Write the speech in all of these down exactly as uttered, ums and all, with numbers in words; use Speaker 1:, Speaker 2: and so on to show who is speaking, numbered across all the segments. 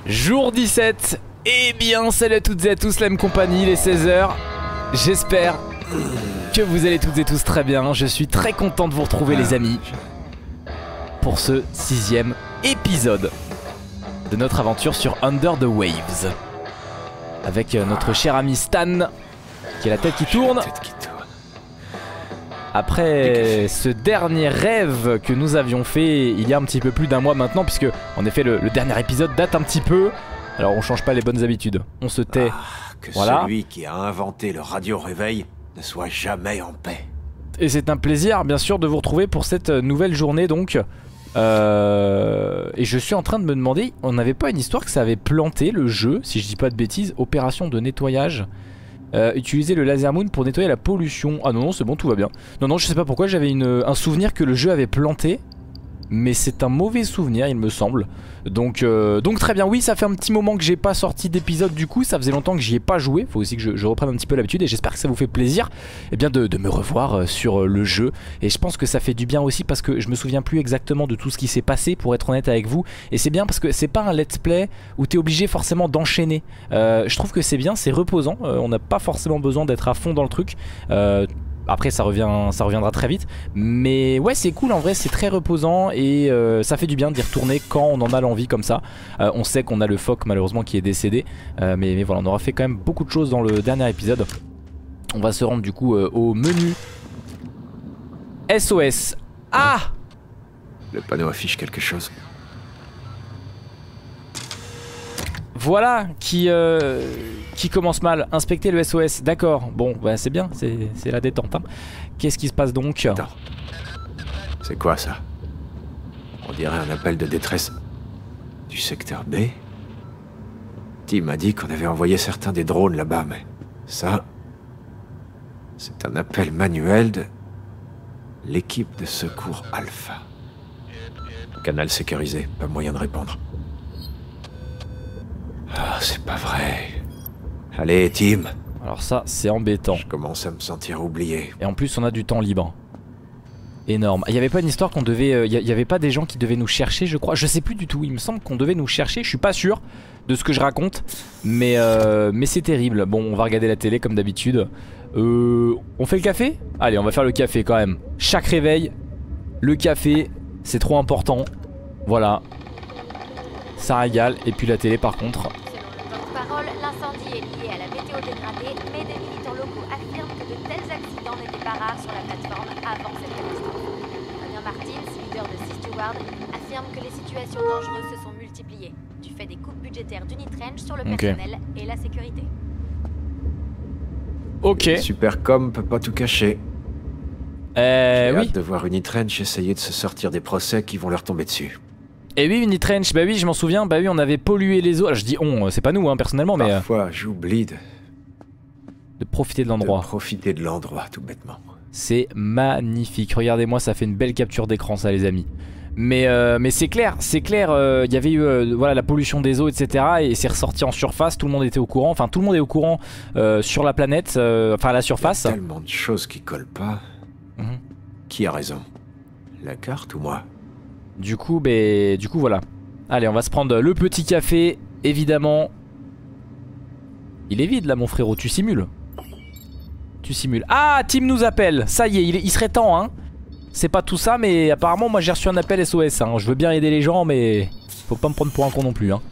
Speaker 1: Jour dix-sept. Eh bien, salut à toutes et à tous, la même compagnie, les seize heures. J'espère que vous allez toutes et tous très bien. Je suis très content de vous retrouver, les amis, pour ce sixième épisode de notre aventure sur Under the Waves. Avec notre cher ami Stan, qui a la tête qui tourne. Après ce dernier rêve que nous avions fait il y a un petit peu plus d'un mois maintenant, puisque en effet le, le dernier épisode date un petit peu. Alors on change pas les bonnes habitudes, on se tait.
Speaker 2: Ah, que
Speaker 1: voilà.
Speaker 2: Celui qui a inventé le radio-réveil ne soit jamais en paix.
Speaker 1: Et c'est un plaisir bien sûr de vous retrouver pour cette nouvelle journée donc. Euh... Et je suis en train de me demander, on n'avait pas une histoire que ça avait planté le jeu, si je dis pas de bêtises, opération de nettoyage. Euh, utiliser le laser moon pour nettoyer la pollution. Ah non non c'est bon, tout va bien. Non non je sais pas pourquoi j'avais un souvenir que le jeu avait planté, mais c'est un mauvais souvenir il me semble. Donc, euh, donc très bien, oui ça fait un petit moment que j'ai pas sorti d'épisode, du coup ça faisait longtemps que j'y ai pas joué. Faut aussi que je, je reprenne un petit peu l'habitude, et j'espère que ça vous fait plaisir eh bien, de, de me revoir sur le jeu. Et je pense que ça fait du bien aussi parce que je me souviens plus exactement de tout ce qui s'est passé, pour être honnête avec vous. Et c'est bien parce que c'est pas un let's play où t'es obligé forcément d'enchaîner. euh, Je trouve que c'est bien, c'est reposant, euh, on n'a pas forcément besoin d'être à fond dans le truc. euh, Après ça, revient, ça reviendra très vite. Mais ouais c'est cool en vrai, c'est très reposant. Et euh, ça fait du bien d'y retourner quand on en a l'envie comme ça. euh, On sait qu'on a le phoque malheureusement qui est décédé, euh, mais, mais voilà, on aura fait quand même beaucoup de choses dans le dernier épisode. On va se rendre du coup euh, au menu S O S. Ah,
Speaker 2: Le panneau affiche quelque chose.
Speaker 1: voilà qui, euh, qui commence mal. Inspecter le S O S, d'accord. Bon bah c'est bien, c'est la détente hein. Qu'est-ce qui se passe donc?
Speaker 2: Attends. C'est quoi ça? On dirait un appel de détresse du secteur B. Tim m'a dit qu'on avait envoyé certains des drones là-bas, mais ça... c'est un appel manuel de l'équipe de secours Alpha. Canal sécurisé, pas moyen de répondre. Ah, c'est pas vrai. Allez, Tim.
Speaker 1: Alors ça c'est embêtant.
Speaker 2: Je commence à me sentir oublié.
Speaker 1: Et en plus on a du temps libre. Énorme. Il n'y avait pas une histoire qu'on devait... Il euh, n'y avait pas des gens qui devaient nous chercher, je crois. Je sais plus du tout, il me semble qu'on devait nous chercher. Je suis pas sûr de ce que je raconte, mais, euh, mais c'est terrible. Bon, on va regarder la télé comme d'habitude. euh, On fait le café? Allez, on va faire le café quand même. Chaque réveil, le café, c'est trop important. Voilà, ça régale. Et puis la télé par contre.
Speaker 3: Selon le porte-parole, l'incendie est lié à la météo dégradée, mais des militants locaux affirment que de tels accidents n'étaient pas rares sur la plateforme avant cette catastrophe. Fabien Martins, leader de Sea Steward, affirme que les situations dangereuses se sont multipliées du fait des coupes budgétaires d'Unitranch sur le
Speaker 1: Okay.
Speaker 3: personnel et la sécurité.
Speaker 1: Ok.
Speaker 2: Supercom peut pas tout cacher.
Speaker 1: Euh,
Speaker 2: J'ai
Speaker 1: oui.
Speaker 2: hâte de voir Unitranch essayer de se sortir des procès qui vont leur tomber dessus.
Speaker 1: Et oui, Unitranch, bah oui, je m'en souviens. Bah oui, on avait pollué les eaux. Alors, je dis on, c'est pas nous hein, personnellement, mais euh,
Speaker 2: Parfois, j'oublie de,
Speaker 1: de profiter de
Speaker 2: de
Speaker 1: l'endroit.
Speaker 2: profiter de l'endroit, tout bêtement.
Speaker 1: C'est magnifique. Regardez-moi, ça fait une belle capture d'écran, ça, les amis. Mais, euh, mais c'est clair, c'est clair. Il euh, y avait eu euh, voilà, la pollution des eaux, et cetera. Et c'est ressorti en surface. Tout le monde était au courant. Enfin, tout le monde est au courant euh, sur la planète, euh, enfin à la surface.
Speaker 2: Il y a tellement de choses qui collent pas.
Speaker 1: Mhm.
Speaker 2: Qui a raison? La carte ou moi?
Speaker 1: Du coup, bah, du coup, voilà. Allez, on va se prendre le petit café, évidemment. Il est vide là, mon frérot. Tu simules. Tu simules. Ah, Tim nous appelle. Ça y est, il, est, il serait temps, hein. C'est pas tout ça, mais apparemment, moi j'ai reçu un appel S O S. Hein. Je veux bien aider les gens, mais faut pas me prendre pour un con non plus. Hein.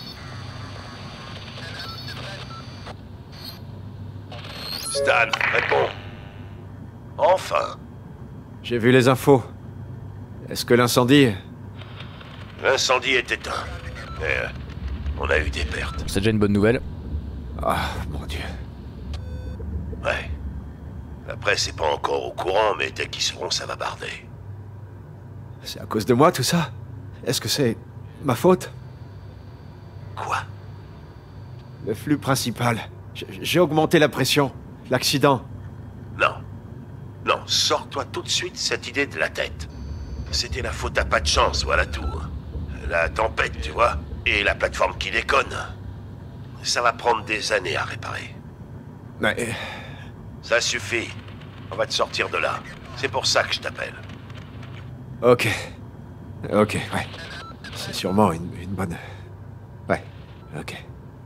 Speaker 4: Stan, réponds. Enfin.
Speaker 2: J'ai vu les infos. Est-ce que l'incendie...
Speaker 4: L'incendie est éteint. Mais euh, on a eu des pertes.
Speaker 1: C'est déjà une bonne nouvelle.
Speaker 2: Ah, mon Dieu.
Speaker 4: Ouais. La presse est pas encore au courant, mais dès qu'ils seront, ça va barder.
Speaker 2: C'est à cause de moi tout ça? Est-ce que c'est ma faute?
Speaker 4: Quoi?
Speaker 2: Le flux principal. J'ai augmenté la pression. L'accident.
Speaker 4: Non. Non, sors-toi tout de suite cette idée de la tête. C'était la faute à pas de chance, voilà tout. La tempête, tu vois, et la plateforme qui déconne. Ça va prendre des années à réparer.
Speaker 2: Mais...
Speaker 4: Ça suffit. On va te sortir de là. C'est pour ça que je t'appelle.
Speaker 2: Ok. Ok, ouais. C'est sûrement une, une bonne... Ouais. Ok.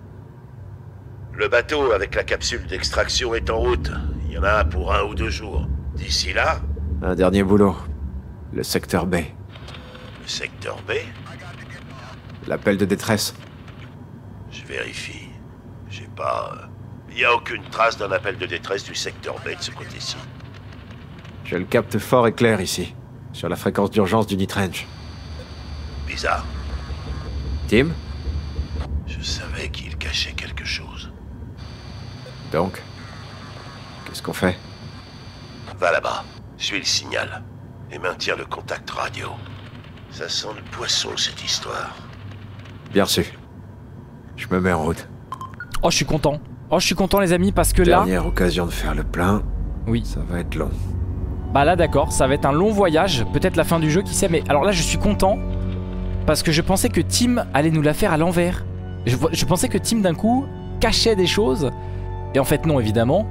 Speaker 4: Le bateau avec la capsule d'extraction est en route. Il y en a un pour un ou deux jours. D'ici là,
Speaker 2: Un dernier boulot. Le secteur B.
Speaker 4: le secteur B,
Speaker 2: L'appel de détresse.
Speaker 4: je vérifie. J'ai pas... Il n'y a aucune trace d'un appel de détresse du secteur B de ce côté-ci.
Speaker 2: Je le capte fort et clair ici. Sur la fréquence d'urgence du Nitrange.
Speaker 4: Bizarre.
Speaker 2: Tim?
Speaker 4: Je savais qu'il cachait quelque chose.
Speaker 2: Donc? Qu'est-ce qu'on fait?
Speaker 4: Va là-bas, suis le signal, et maintiens le contact radio. Ça sent le poisson, cette histoire.
Speaker 2: Bien sûr. Je me mets en route.
Speaker 1: Oh, je suis content. Oh, je suis content, les amis, parce que là...
Speaker 2: Dernière occasion de faire le plein.
Speaker 1: Oui.
Speaker 2: Ça va être long.
Speaker 1: Bah là, d'accord, ça va être un long voyage. Peut-être la fin du jeu, qui sait. Mais alors là, je suis content. Parce que je pensais que Tim allait nous la faire à l'envers. Je, je pensais que Tim, d'un coup, cachait des choses. Et en fait, non, évidemment.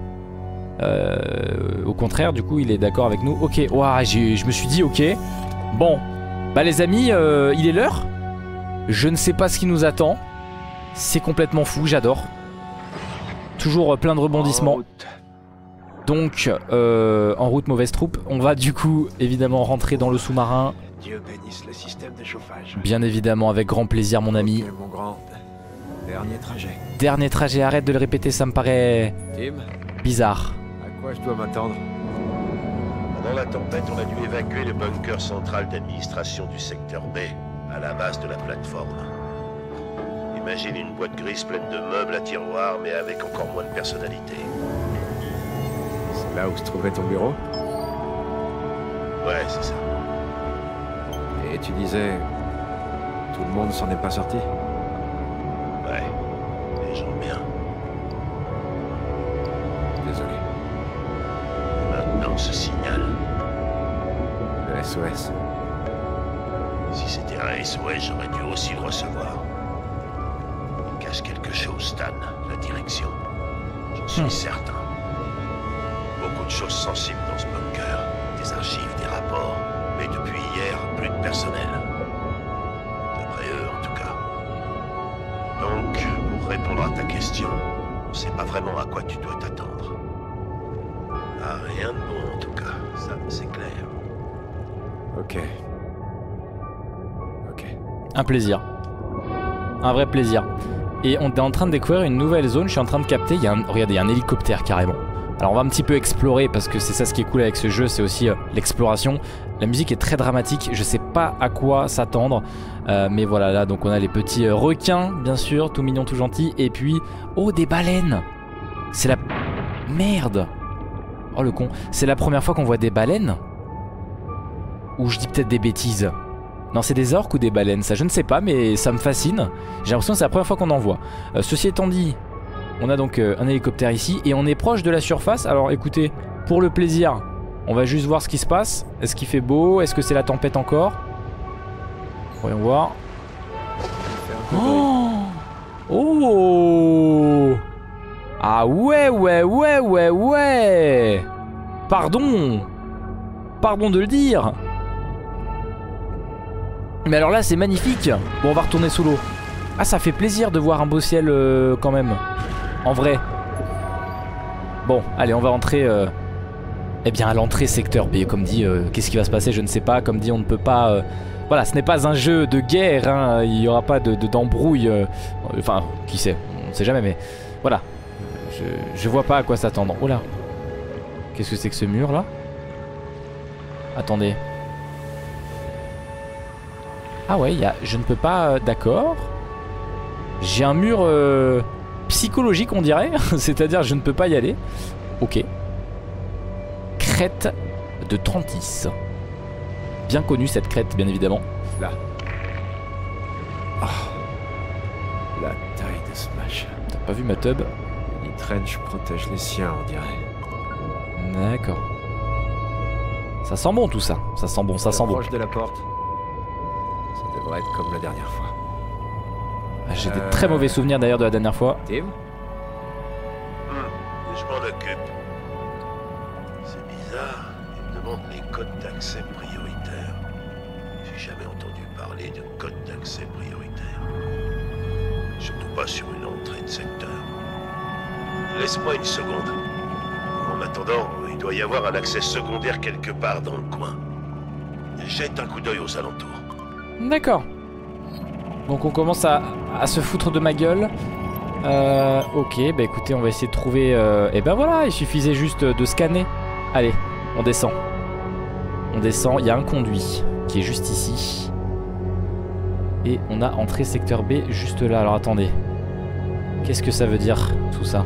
Speaker 1: Euh, au contraire, du coup, il est d'accord avec nous. Ok, ouah, j'ai- je me suis dit, ok. Bon, bah les amis, euh, il est l'heure. Je ne sais pas ce qui nous attend. C'est complètement fou, j'adore. Toujours euh, plein de rebondissements.
Speaker 2: En route.
Speaker 1: Donc, euh, en route, mauvaise troupe. On va du coup, évidemment, rentrer dans le sous-marin.
Speaker 2: Dieu bénisse le système de chauffage.
Speaker 1: Bien évidemment, avec grand plaisir, mon ami.
Speaker 2: Ok, mon grand. Dernier trajet.
Speaker 1: Dernier trajet, arrête de le répéter, ça me paraît
Speaker 2: Tim,
Speaker 1: bizarre.
Speaker 2: à quoi je dois m'attendre?
Speaker 4: Pendant la tempête, on a dû évacuer le bunker central d'administration du secteur B, à la base de la plateforme. Imagine une boîte grise pleine de meubles à tiroirs, mais avec encore moins de personnalité.
Speaker 2: C'est là où se trouvait ton bureau?
Speaker 4: Ouais, c'est ça.
Speaker 2: Et tu disais... Tout le monde s'en est pas sorti?
Speaker 4: Ouais, les gens bien.
Speaker 2: Désolé.
Speaker 4: Maintenant, ce signal.
Speaker 2: Le S O S.
Speaker 4: Si c'était un S O S, j'aurais dû aussi le recevoir. Il cache quelque chose, Stan, la direction. J'en suis
Speaker 1: Hmm.
Speaker 4: certain. Beaucoup de choses sensibles dans ce bunker. Des archives, des rapports. Mais depuis hier, plus de personnel. D'après eux, en tout cas. Donc, pour répondre à ta question, on sait pas vraiment à quoi tu dois t'attendre. Ah, rien de bon, en tout cas. Ça, c'est clair.
Speaker 2: Ok. Ok.
Speaker 1: Un plaisir. Un vrai plaisir. Et on est en train de découvrir une nouvelle zone. Je suis en train de capter. Il y a un... Regardez, il y a un hélicoptère carrément. Alors on va un petit peu explorer parce que c'est ça ce qui est cool avec ce jeu, c'est aussi euh, l'exploration. La musique est très dramatique, je sais pas à quoi s'attendre. Euh, mais voilà, là donc on a les petits euh, requins, bien sûr, tout mignons, tout gentils. Et puis, oh des baleines. C'est la... Merde. Oh le con. C'est la première fois qu'on voit des baleines? Ou je dis peut-être des bêtises. Non, c'est des orques ou des baleines, ça je ne sais pas, mais ça me fascine. J'ai l'impression que c'est la première fois qu'on en voit. Euh, ceci étant dit, on a donc euh, un hélicoptère ici et on est proche de la surface. Alors écoutez, pour le plaisir, on va juste voir ce qui se passe. Est-ce qu'il fait beau? Est-ce que c'est la tempête encore? Voyons voir. Oh, oh. Ah ouais, ouais, ouais, ouais, ouais. Pardon. Pardon de le dire. Mais alors là c'est magnifique. Bon, on va retourner sous l'eau. Ah, ça fait plaisir de voir un beau ciel euh, quand même. En vrai. Bon, allez, on va rentrer euh... Eh bien à l'entrée secteur B. Comme dit, euh, qu'est-ce qui va se passer, je ne sais pas. Comme dit, on ne peut pas euh... Voilà, ce n'est pas un jeu de guerre hein. Il n'y aura pas de, de, d'embrouille euh... Enfin, qui sait, on ne sait jamais. Mais voilà, je, je vois pas à quoi s'attendre. Oh là, qu'est-ce que c'est que ce mur là? Attendez. Ah ouais, y a... je ne peux pas... Euh, D'accord. J'ai un mur euh, psychologique, on dirait. C'est-à-dire, je ne peux pas y aller. Ok. Crête de Trantis. Bien connue, cette crête, bien évidemment.
Speaker 2: Là. Oh. La taille de ce machin.
Speaker 1: T'as pas vu ma tub?
Speaker 2: Le Nitrange protège les siens, on dirait.
Speaker 1: D'accord. Ça sent bon, tout ça. Ça sent bon, ça sent bon.
Speaker 2: Proche de la porte. Ça devrait être comme la dernière fois.
Speaker 1: J'ai des très mauvais souvenirs d'ailleurs de la dernière fois.
Speaker 2: Tim?
Speaker 4: Hmm, je m'en occupe. C'est bizarre, il me demande les codes d'accès prioritaires. J'ai jamais entendu parler de code d'accès prioritaire. Surtout pas sur une entrée de secteur. Laisse-moi une seconde. En attendant, il doit y avoir un accès secondaire quelque part dans le coin. Jette un coup d'œil aux alentours.
Speaker 1: D'accord. Donc on commence à, à se foutre de ma gueule. Euh, ok, bah écoutez, on va essayer de trouver... Euh, et ben voilà, il suffisait juste de scanner. Allez, on descend. On descend, il y a un conduit qui est juste ici. Et on a entrée secteur B juste là. Alors attendez. Qu'est-ce que ça veut dire tout ça?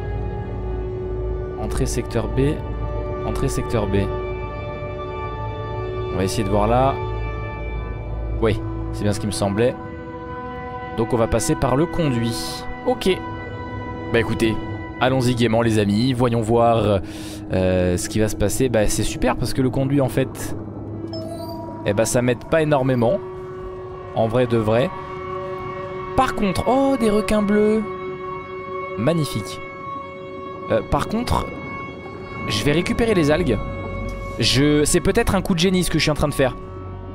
Speaker 1: Entrée secteur B. Entrée secteur B. On va essayer de voir là. Oui, c'est bien ce qui me semblait. Donc on va passer par le conduit. Ok. Bah écoutez, allons-y gaiement les amis. Voyons voir euh, ce qui va se passer. Bah c'est super parce que le conduit en fait... Eh bah ça m'aide pas énormément. En vrai de vrai. Par contre... Oh, des requins bleus. Magnifique. Euh, par contre... Je vais récupérer les algues. Je... C'est peut-être un coup de génie ce que je suis en train de faire.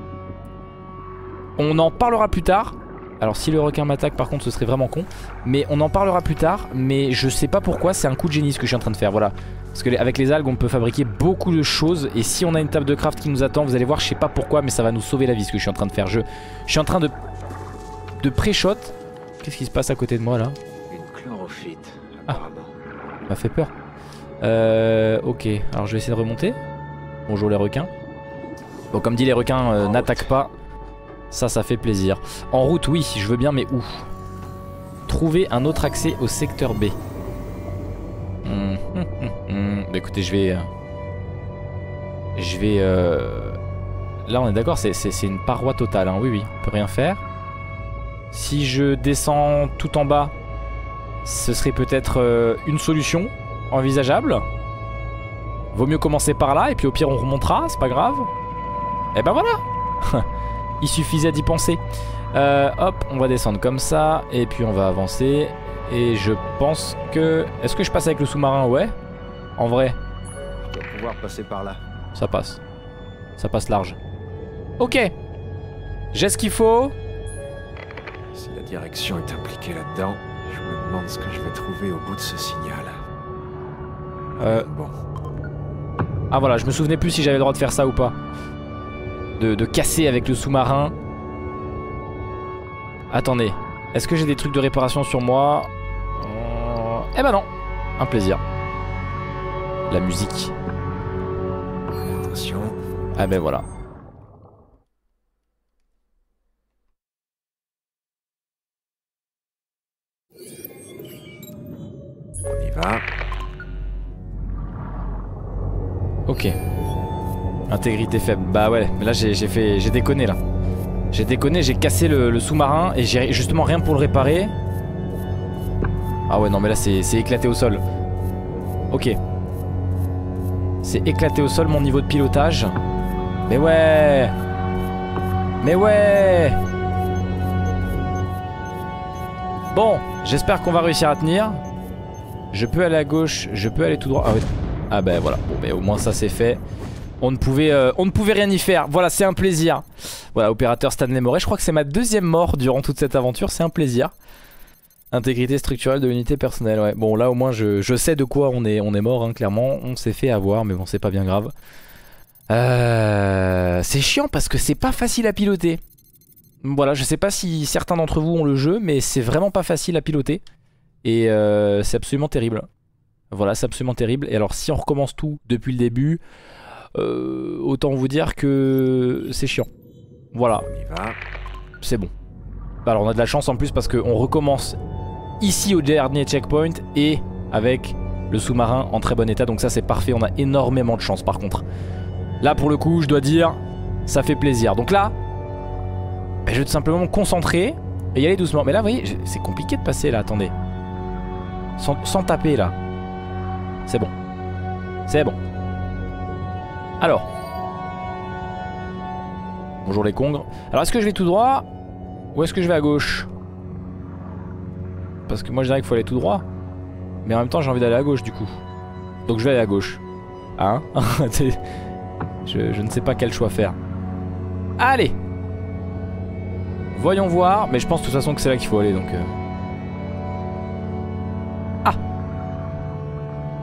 Speaker 1: On en parlera plus tard. Alors si le requin m'attaque par contre ce serait vraiment con. Mais on en parlera plus tard. Mais je sais pas pourquoi c'est un coup de génie ce que je suis en train de faire. Voilà. Parce que les, avec les algues on peut fabriquer beaucoup de choses. Et si on a une table de craft qui nous attend, vous allez voir, je sais pas pourquoi, mais ça va nous sauver la vie ce que je suis en train de faire. Je, je suis en train de, de pré-shot. Qu'est-ce qui se passe à côté de moi là?
Speaker 2: Une chlorophyte,
Speaker 1: ah.
Speaker 2: apparemment.
Speaker 1: Ça m'a fait peur. Euh, ok, alors je vais essayer de remonter. Bonjour les requins. Bon, comme dit, les requins euh, n'attaquent pas. Ça, ça fait plaisir. En route, oui, je veux bien, mais où? Trouver un autre accès au secteur B. Mmh, mmh, mmh, mmh. Bah écoutez, je vais... Euh... Je vais... Euh... Là, on est d'accord, c'est une paroi totale, hein. Oui, oui, on peut rien faire. Si je descends tout en bas, ce serait peut-être euh, une solution envisageable. Vaut mieux commencer par là, et puis au pire, on remontera, c'est pas grave. Et ben voilà. Il suffisait d'y penser. Euh, hop, on va descendre comme ça. Et puis on va avancer. Et je pense que... Est-ce que je passe avec le sous-marin? Ouais. En vrai.
Speaker 2: Je dois pouvoir passer par là.
Speaker 1: Ça passe. Ça passe large. Ok. J'ai ce qu'il faut.
Speaker 2: Si la direction est impliquée là-dedans, je me demande ce que je vais trouver au bout de ce signal.
Speaker 1: Euh...
Speaker 2: Bon.
Speaker 1: Ah voilà, je me souvenais plus si j'avais le droit de faire ça ou pas. De, de casser avec le sous-marin. Attendez, est-ce que j'ai des trucs de réparation sur moi? euh... Eh ben non. Un plaisir. La musique.
Speaker 2: Attention.
Speaker 1: Ah ben voilà.
Speaker 2: On y va.
Speaker 1: Ok. Intégrité faible. Bah ouais, mais là j'ai fait, j'ai déconné là. J'ai déconné, j'ai cassé le, le sous-marin et j'ai justement rien pour le réparer. Ah ouais non mais là c'est éclaté au sol. Ok. C'est éclaté au sol mon niveau de pilotage. Mais ouais. Mais ouais. Bon, j'espère qu'on va réussir à tenir. Je peux aller à gauche, je peux aller tout droit. Ah ouais. Ah bah voilà, bon bah au moins ça c'est fait. On ne, pouvait, euh, on ne pouvait rien y faire. Voilà, c'est un plaisir. Voilà, opérateur Stanley Moret. Je crois que c'est ma deuxième mort durant toute cette aventure. C'est un plaisir. Intégrité structurelle de l'unité personnelle. Ouais. Bon, là au moins je, je sais de quoi on est, on est mort, hein, clairement. On s'est fait avoir, mais bon, c'est pas bien grave. Euh, c'est chiant parce que c'est pas facile à piloter. Voilà, je sais pas si certains d'entre vous ont le jeu, mais c'est vraiment pas facile à piloter. Et euh, c'est absolument terrible. Voilà, c'est absolument terrible. Et alors, si on recommence tout depuis le début... Euh, autant vous dire que c'est chiant. Voilà. C'est bon. Alors on a de la chance en plus parce qu'on recommence ici au dernier checkpoint et avec le sous-marin en très bon état. Donc ça c'est parfait, on a énormément de chance par contre. Là pour le coup je dois dire, ça fait plaisir. Donc là, ben, je vais tout simplement me concentrer et y aller doucement. Mais là vous voyez, c'est compliqué de passer là, attendez. Sans, sans taper là. C'est bon. C'est bon. Alors. Bonjour les congres. Alors est-ce que je vais tout droit ou est-ce que je vais à gauche? Parce que moi je dirais qu'il faut aller tout droit. Mais en même temps j'ai envie d'aller à gauche du coup. Donc je vais aller à gauche. Hein? je, je ne sais pas quel choix faire. Allez. Voyons voir. Mais je pense de toute façon que c'est là qu'il faut aller donc... Euh...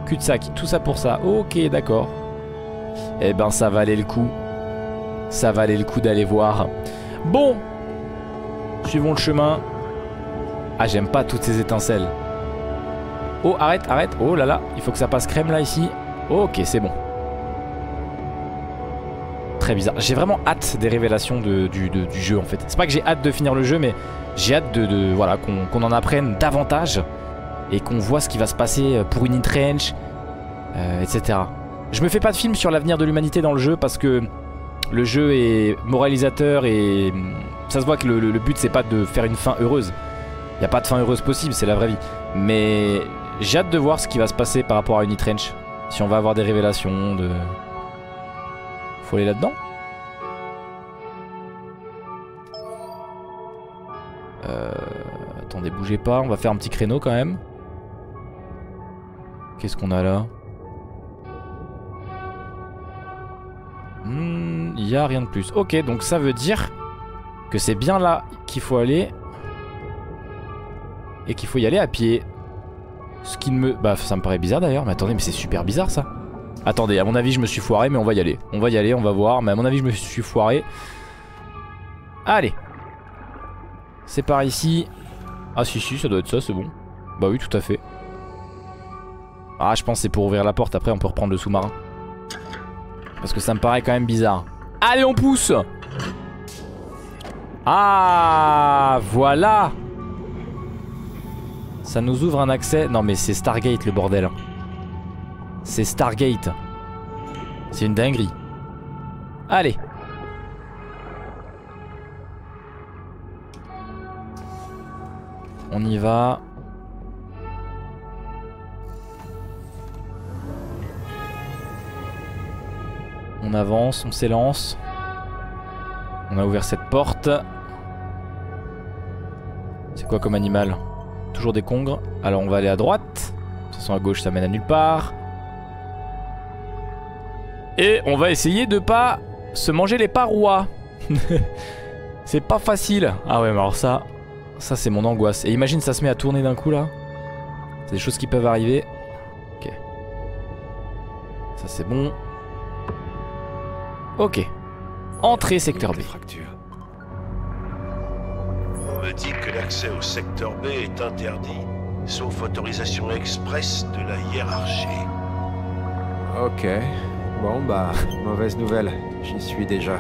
Speaker 1: Cul-de-sac, tout ça pour ça. Ok, d'accord. Eh ben, ça valait le coup. Ça valait le coup d'aller voir. Bon. Suivons le chemin. Ah, j'aime pas toutes ces étincelles. Oh, arrête, arrête. Oh là là, il faut que ça passe crème là, ici. Ok, c'est bon. Très bizarre. J'ai vraiment hâte des révélations de, du, de, du jeu en fait. C'est pas que j'ai hâte de finir le jeu, mais j'ai hâte de, de voilà, qu'on qu'on en apprenne davantage et qu'on voit ce qui va se passer pour Unit Ranch, euh, et cetera. Je me fais pas de film sur l'avenir de l'humanité dans le jeu parce que le jeu est moralisateur et ça se voit que le, le, le but c'est pas de faire une fin heureuse. Il n'y a pas de fin heureuse possible, c'est la vraie vie. Mais j'ai hâte de voir ce qui va se passer par rapport à Unit Ranch. Si on va avoir des révélations de... Faut aller là-dedans. Euh... Attendez, bougez pas, on va faire un petit créneau quand même. Qu'est-ce qu'on a là? Hmm, il n'y a rien de plus. Ok, donc ça veut dire que c'est bien là qu'il faut aller. Et qu'il faut y aller à pied. Ce qui ne me... Bah ça me paraît bizarre d'ailleurs. Mais attendez, mais c'est super bizarre ça. Attendez, à mon avis je me suis foiré, mais on va y aller. On va y aller, on va voir. Mais à mon avis je me suis foiré. Allez. C'est par ici. Ah si si, ça doit être ça, c'est bon. Bah oui, tout à fait. Ah, je pense que c'est pour ouvrir la porte. Après on peut reprendre le sous-marin. Parce que ça me paraît quand même bizarre. Allez, on pousse. Ah, voilà. Ça nous ouvre un accès. Non mais c'est Stargate le bordel. C'est Stargate. C'est une dinguerie. Allez. On y va. On avance, on s'élance. On a ouvert cette porte. C'est quoi comme animal? Toujours des congres. Alors on va aller à droite. De toute façon à gauche ça mène à nulle part. Et on va essayer de pas se manger les parois. C'est pas facile. Ah ouais, mais alors ça, ça c'est mon angoisse. Et imagine ça se met à tourner d'un coup là. C'est des choses qui peuvent arriver. Ok. Ça c'est bon. Ok. Entrée secteur B.
Speaker 4: On me dit que l'accès au secteur B est interdit, sauf autorisation express de la hiérarchie.
Speaker 2: Ok. Bon bah, mauvaise nouvelle. J'y suis déjà.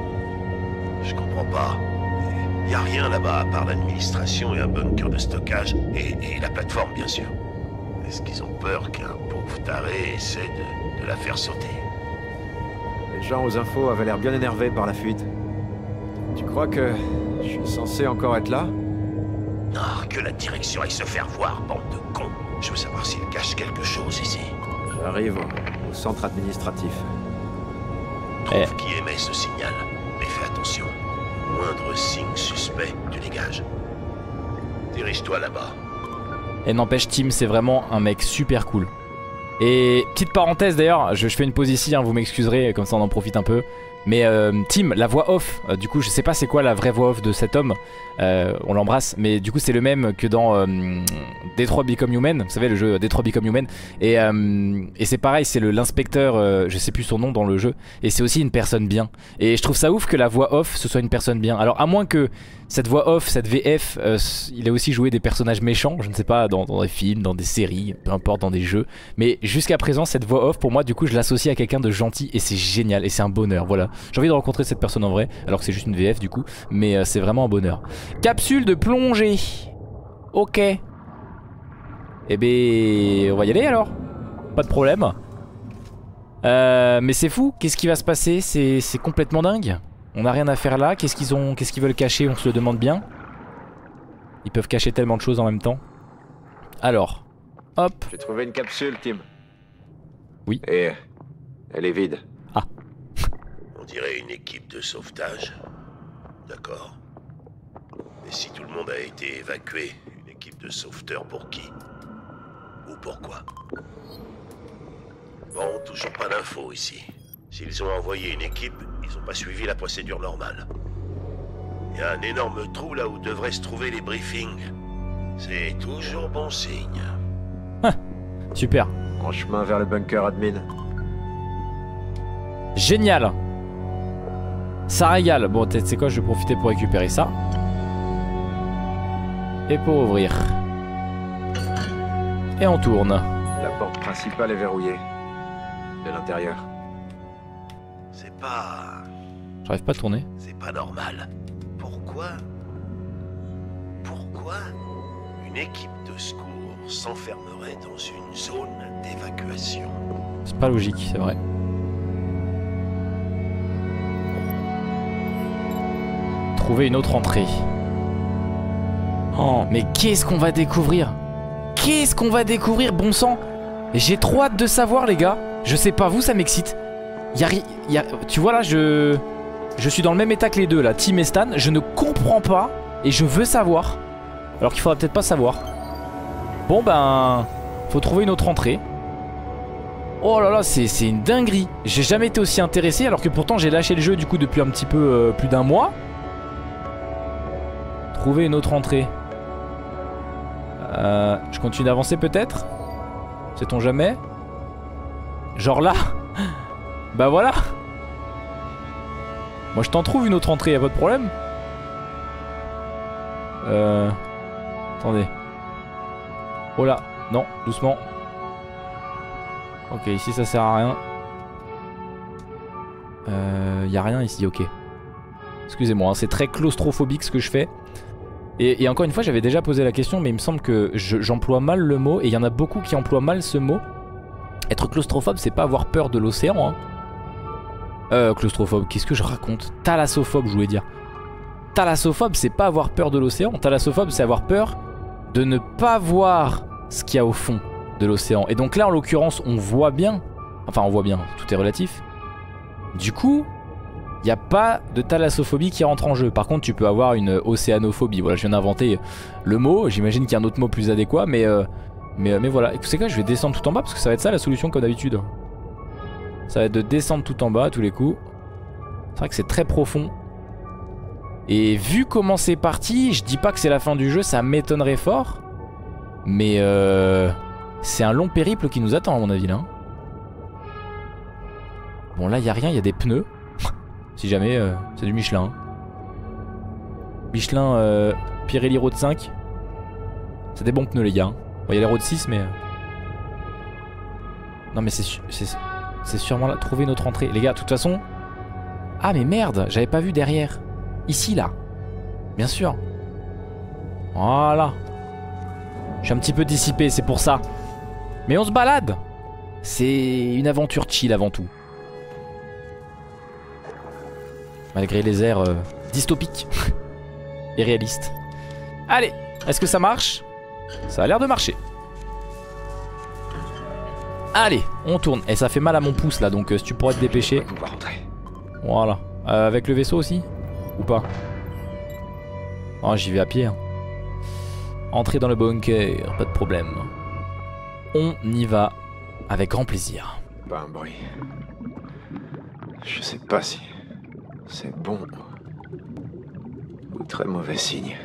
Speaker 4: Je comprends pas. Y a rien là-bas à part l'administration et un bunker de stockage. Et, et la plateforme, bien sûr. Est-ce qu'ils ont peur qu'un pauvre taré essaie de, de la faire sauter?
Speaker 2: Les gens aux infos avaient l'air bien énervés par la fuite. Tu crois que je suis censé encore être là?
Speaker 4: Non, que la direction aille se faire voir, bande de cons. Je veux savoir s'ils cachent quelque chose ici.
Speaker 2: J'arrive au, au centre administratif.
Speaker 4: Trouve
Speaker 1: Eh.
Speaker 4: qui émet ce signal, mais fais attention. Moindre signe suspect, tu dégages. Dirige-toi là-bas.
Speaker 1: Et n'empêche, Tim, c'est vraiment un mec super cool. Et petite parenthèse d'ailleurs, je, je fais une pause ici, hein, vous m'excuserez, comme ça on en profite un peu. Mais euh, Tim, la voix off, euh, du coup je sais pas c'est quoi la vraie voix off de cet homme, euh, on l'embrasse, mais du coup c'est le même que dans euh, Detroit Become Human, vous savez le jeu Detroit Become Human, et, euh, et c'est pareil, c'est l'inspecteur, euh, je sais plus son nom dans le jeu, et c'est aussi une personne bien. Et je trouve ça ouf que la voix off ce soit une personne bien. Alors à moins que cette voix off, cette V F, euh, il a aussi joué des personnages méchants, je ne sais pas, dans, dans des films, dans des séries, peu importe, dans des jeux, mais jusqu'à présent cette voix off pour moi du coup je l'associe à quelqu'un de gentil et c'est génial et c'est un bonheur, voilà. J'ai envie de rencontrer cette personne en vrai, alors que c'est juste une V F du coup, mais euh, c'est vraiment un bonheur. Capsule de plongée. Ok. Eh ben, on va y aller alors. Pas de problème. Euh, mais c'est fou, qu'est-ce qui va se passer? C'est complètement dingue. On n'a rien à faire là, qu'est-ce qu'ils ont, qu'est-ce qu'ils veulent cacher? On se le demande bien. Ils peuvent cacher tellement de choses en même temps. Alors, hop.
Speaker 2: J'ai trouvé une capsule, Tim.
Speaker 1: Oui.
Speaker 2: Et elle est vide.
Speaker 1: Ah.
Speaker 4: On dirait une équipe de sauvetage. D'accord. Et si tout le monde a été évacué, une équipe de sauveteurs pour qui? Ou pourquoi? Bon, toujours pas d'infos ici. S'ils ont envoyé une équipe, ils ont pas suivi la procédure normale. Il y a un énorme trou là où devraient se trouver les briefings. C'est toujours bon signe.
Speaker 1: Ah, super.
Speaker 2: En chemin vers le bunker admin.
Speaker 1: Génial. Ça régale. Bon, peut-être c'est quoi, je vais profiter pour récupérer ça. Et pour ouvrir. Et on tourne.
Speaker 2: La porte principale est verrouillée. De l'intérieur.
Speaker 4: C'est pas...
Speaker 1: J'arrive pas à tourner.
Speaker 4: C'est pas normal. Pourquoi Pourquoi une équipe de secours s'enfermerait dans une zone d'évacuation?
Speaker 1: C'est pas logique, c'est vrai. Trouver une autre entrée. Oh, mais qu'est-ce qu'on va découvrir? Qu'est-ce qu'on va découvrir, bon sang? J'ai trop hâte de savoir, les gars. Je sais pas, vous, ça m'excite. Y a, y a, tu vois là, je... Je suis dans le même état que les deux là, Tim et Stan. Je ne comprends pas et je veux savoir. Alors qu'il faudra peut-être pas savoir. Bon ben... Faut trouver une autre entrée. Oh là là, c'est une dinguerie. J'ai jamais été aussi intéressé alors que pourtant j'ai lâché le jeu du coup depuis un petit peu euh, plus d'un mois. Trouver une autre entrée. Euh, je continue d'avancer peut-être? Sait-on jamais? Genre là? Bah voilà. Moi je t'en trouve une autre entrée, y'a pas de problème. Euh... Attendez. Oh là, non, doucement. Ok, ici ça sert à rien. Euh... Y'a rien ici, ok. Excusez-moi, hein, c'est très claustrophobique ce que je fais. Et, et encore une fois, j'avais déjà posé la question, mais il me semble que j'emploie mal le mot. Et il y en a beaucoup qui emploient mal ce mot. Être claustrophobe, c'est pas avoir peur de l'océan, hein. Euh, claustrophobe, qu'est-ce que je raconte? Thalassophobe, je voulais dire. Thalassophobe, c'est pas avoir peur de l'océan. Thalassophobe, c'est avoir peur de ne pas voir ce qu'il y a au fond de l'océan. Et donc là, en l'occurrence, on voit bien. Enfin, on voit bien, tout est relatif. Du coup, il n'y a pas de thalassophobie qui rentre en jeu. Par contre, tu peux avoir une océanophobie. Voilà, je viens d'inventer le mot. J'imagine qu'il y a un autre mot plus adéquat, mais, euh, mais, mais voilà. C'est quoi, je vais descendre tout en bas parce que ça va être ça la solution comme d'habitude. Ça va être de descendre tout en bas à tous les coups. C'est vrai que c'est très profond. Et vu comment c'est parti, je dis pas que c'est la fin du jeu, ça m'étonnerait fort. Mais euh, c'est un long périple qui nous attend à mon avis là. Bon là il y a rien, il y a des pneus. Si jamais, euh, c'est du Michelin. Michelin euh, Pirelli Road cinq. C'est des bons pneus les gars. Bon, il y a les Road six mais... Non mais c'est... C'est sûrement là. Trouver une autre entrée. Les gars, de toute façon... Ah mais merde, j'avais pas vu derrière. Ici là. Bien sûr. Voilà. Je suis un petit peu dissipé, c'est pour ça. Mais on se balade. C'est une aventure chill avant tout. Malgré les airs euh, dystopiques et réalistes. Allez, est-ce que ça marche? Ça a l'air de marcher. Allez, on tourne. Et ça fait mal à mon pouce là, donc euh, si tu pourrais te dépêcher. Voilà. Euh, avec le vaisseau aussi? Ou pas? Oh, j'y vais à pied. Hein. Entrer dans le bunker, pas de problème. On y va avec grand plaisir.
Speaker 2: Pas un bruit. Je sais pas si c'est bon ou très mauvais signe.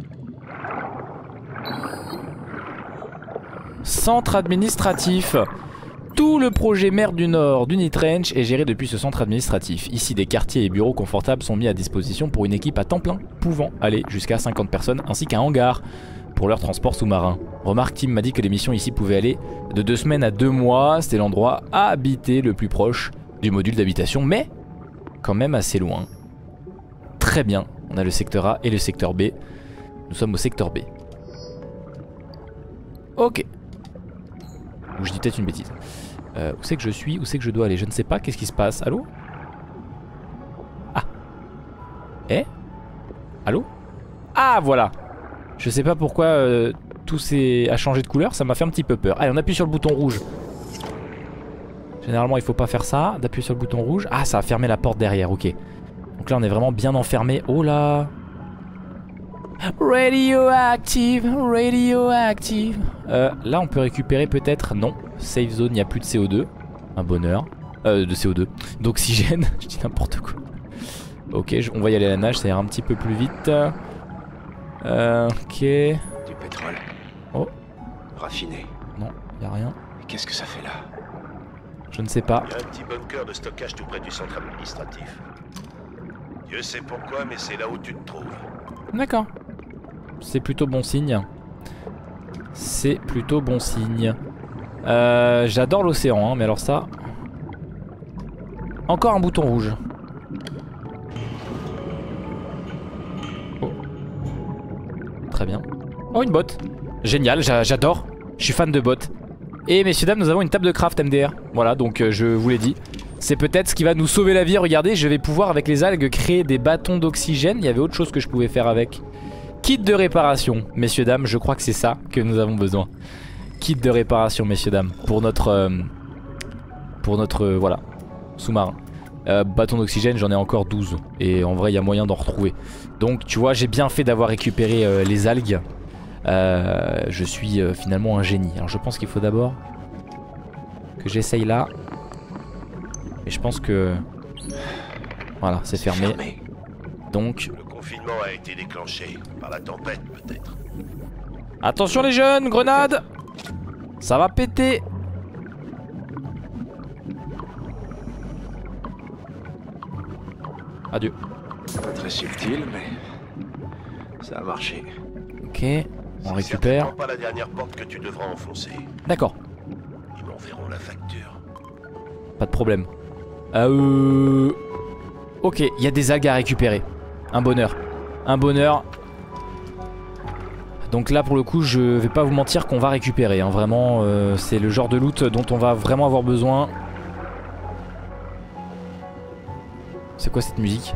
Speaker 1: Centre administratif. Tout le projet mer du Nord d'Unitrench est géré depuis ce centre administratif. Ici, des quartiers et bureaux confortables sont mis à disposition pour une équipe à temps plein, pouvant aller jusqu'à cinquante personnes, ainsi qu'un hangar pour leur transport sous-marin. Remarque, Tim m'a dit que les missions ici pouvaient aller de deux semaines à deux mois. C'était l'endroit à habiter le plus proche du module d'habitation, mais quand même assez loin. Très bien, on a le secteur A et le secteur B. Nous sommes au secteur B. Ok. Ou je dis peut-être une bêtise. Euh, où c'est que je suis? Où c'est que je dois aller? Je ne sais pas. Qu'est-ce qui se passe? Allô? Ah. Eh? Allô? Ah, voilà. Je sais pas pourquoi euh, tout s'est a changé de couleur. Ça m'a fait un petit peu peur. Allez, on appuie sur le bouton rouge. Généralement, il faut pas faire ça. D'appuyer sur le bouton rouge. Ah, ça a fermé la porte derrière. Ok. Donc là, on est vraiment bien enfermé. Oh là. Radioactive, radioactive. Euh, là, on peut récupérer peut-être... Non, safe zone, il n'y a plus de C O deux. Un bonheur. Euh, de C O deux. D'oxygène, je dis n'importe quoi. Ok, je, on va y aller à la nage, ça ira un petit peu plus vite. Euh, ok.
Speaker 2: Du pétrole.
Speaker 1: Oh.
Speaker 2: Raffiné.
Speaker 1: Non, il n'y a rien.
Speaker 2: Qu'est-ce que ça fait là?
Speaker 1: Je ne sais pas.
Speaker 4: Il y a un petit bunker de stockage tout près du centre administratif. Dieu sait pourquoi, mais c'est là où tu te trouves.
Speaker 1: D'accord. C'est plutôt bon signe. C'est plutôt bon signe. Euh, J'adore l'océan, hein, mais alors ça... Encore un bouton rouge. Oh. Très bien. Oh, une botte. Génial, j'adore. Je suis fan de bottes. Et messieurs dames, nous avons une table de craft M D R. Voilà, donc euh, je vous l'ai dit. C'est peut-être ce qui va nous sauver la vie. Regardez, je vais pouvoir avec les algues créer des bâtons d'oxygène. Il y avait autre chose que je pouvais faire avec. Kit de réparation, messieurs dames, je crois que c'est ça que nous avons besoin. Kit de réparation, messieurs dames, pour notre... Euh, pour notre... Euh, voilà, sous-marin. Euh, bâton d'oxygène, j'en ai encore douze. Et en vrai, il y a moyen d'en retrouver. Donc, tu vois, j'ai bien fait d'avoir récupéré euh, les algues. Euh, je suis euh, finalement un génie. Alors, je pense qu'il faut d'abord que j'essaye là. Et je pense que... Voilà, c'est fermé. fermé. Donc...
Speaker 4: Le confinement a été déclenché par la tempête, peut-être.
Speaker 1: Attention les jeunes, grenade! Ça va péter! Adieu.
Speaker 2: Pas très subtil, mais ça a marché.
Speaker 1: Ok, on récupère.
Speaker 4: Pas la dernière porte que tu devras enfoncer.
Speaker 1: D'accord.
Speaker 4: Ils m'enverront la facture.
Speaker 1: Pas de problème. Euh... Ok, il y a des algues à récupérer. Un bonheur. Un bonheur. Donc là pour le coup je vais pas vous mentir qu'on va récupérer hein. Vraiment euh, c'est le genre de loot dont on va vraiment avoir besoin. C'est quoi cette musique?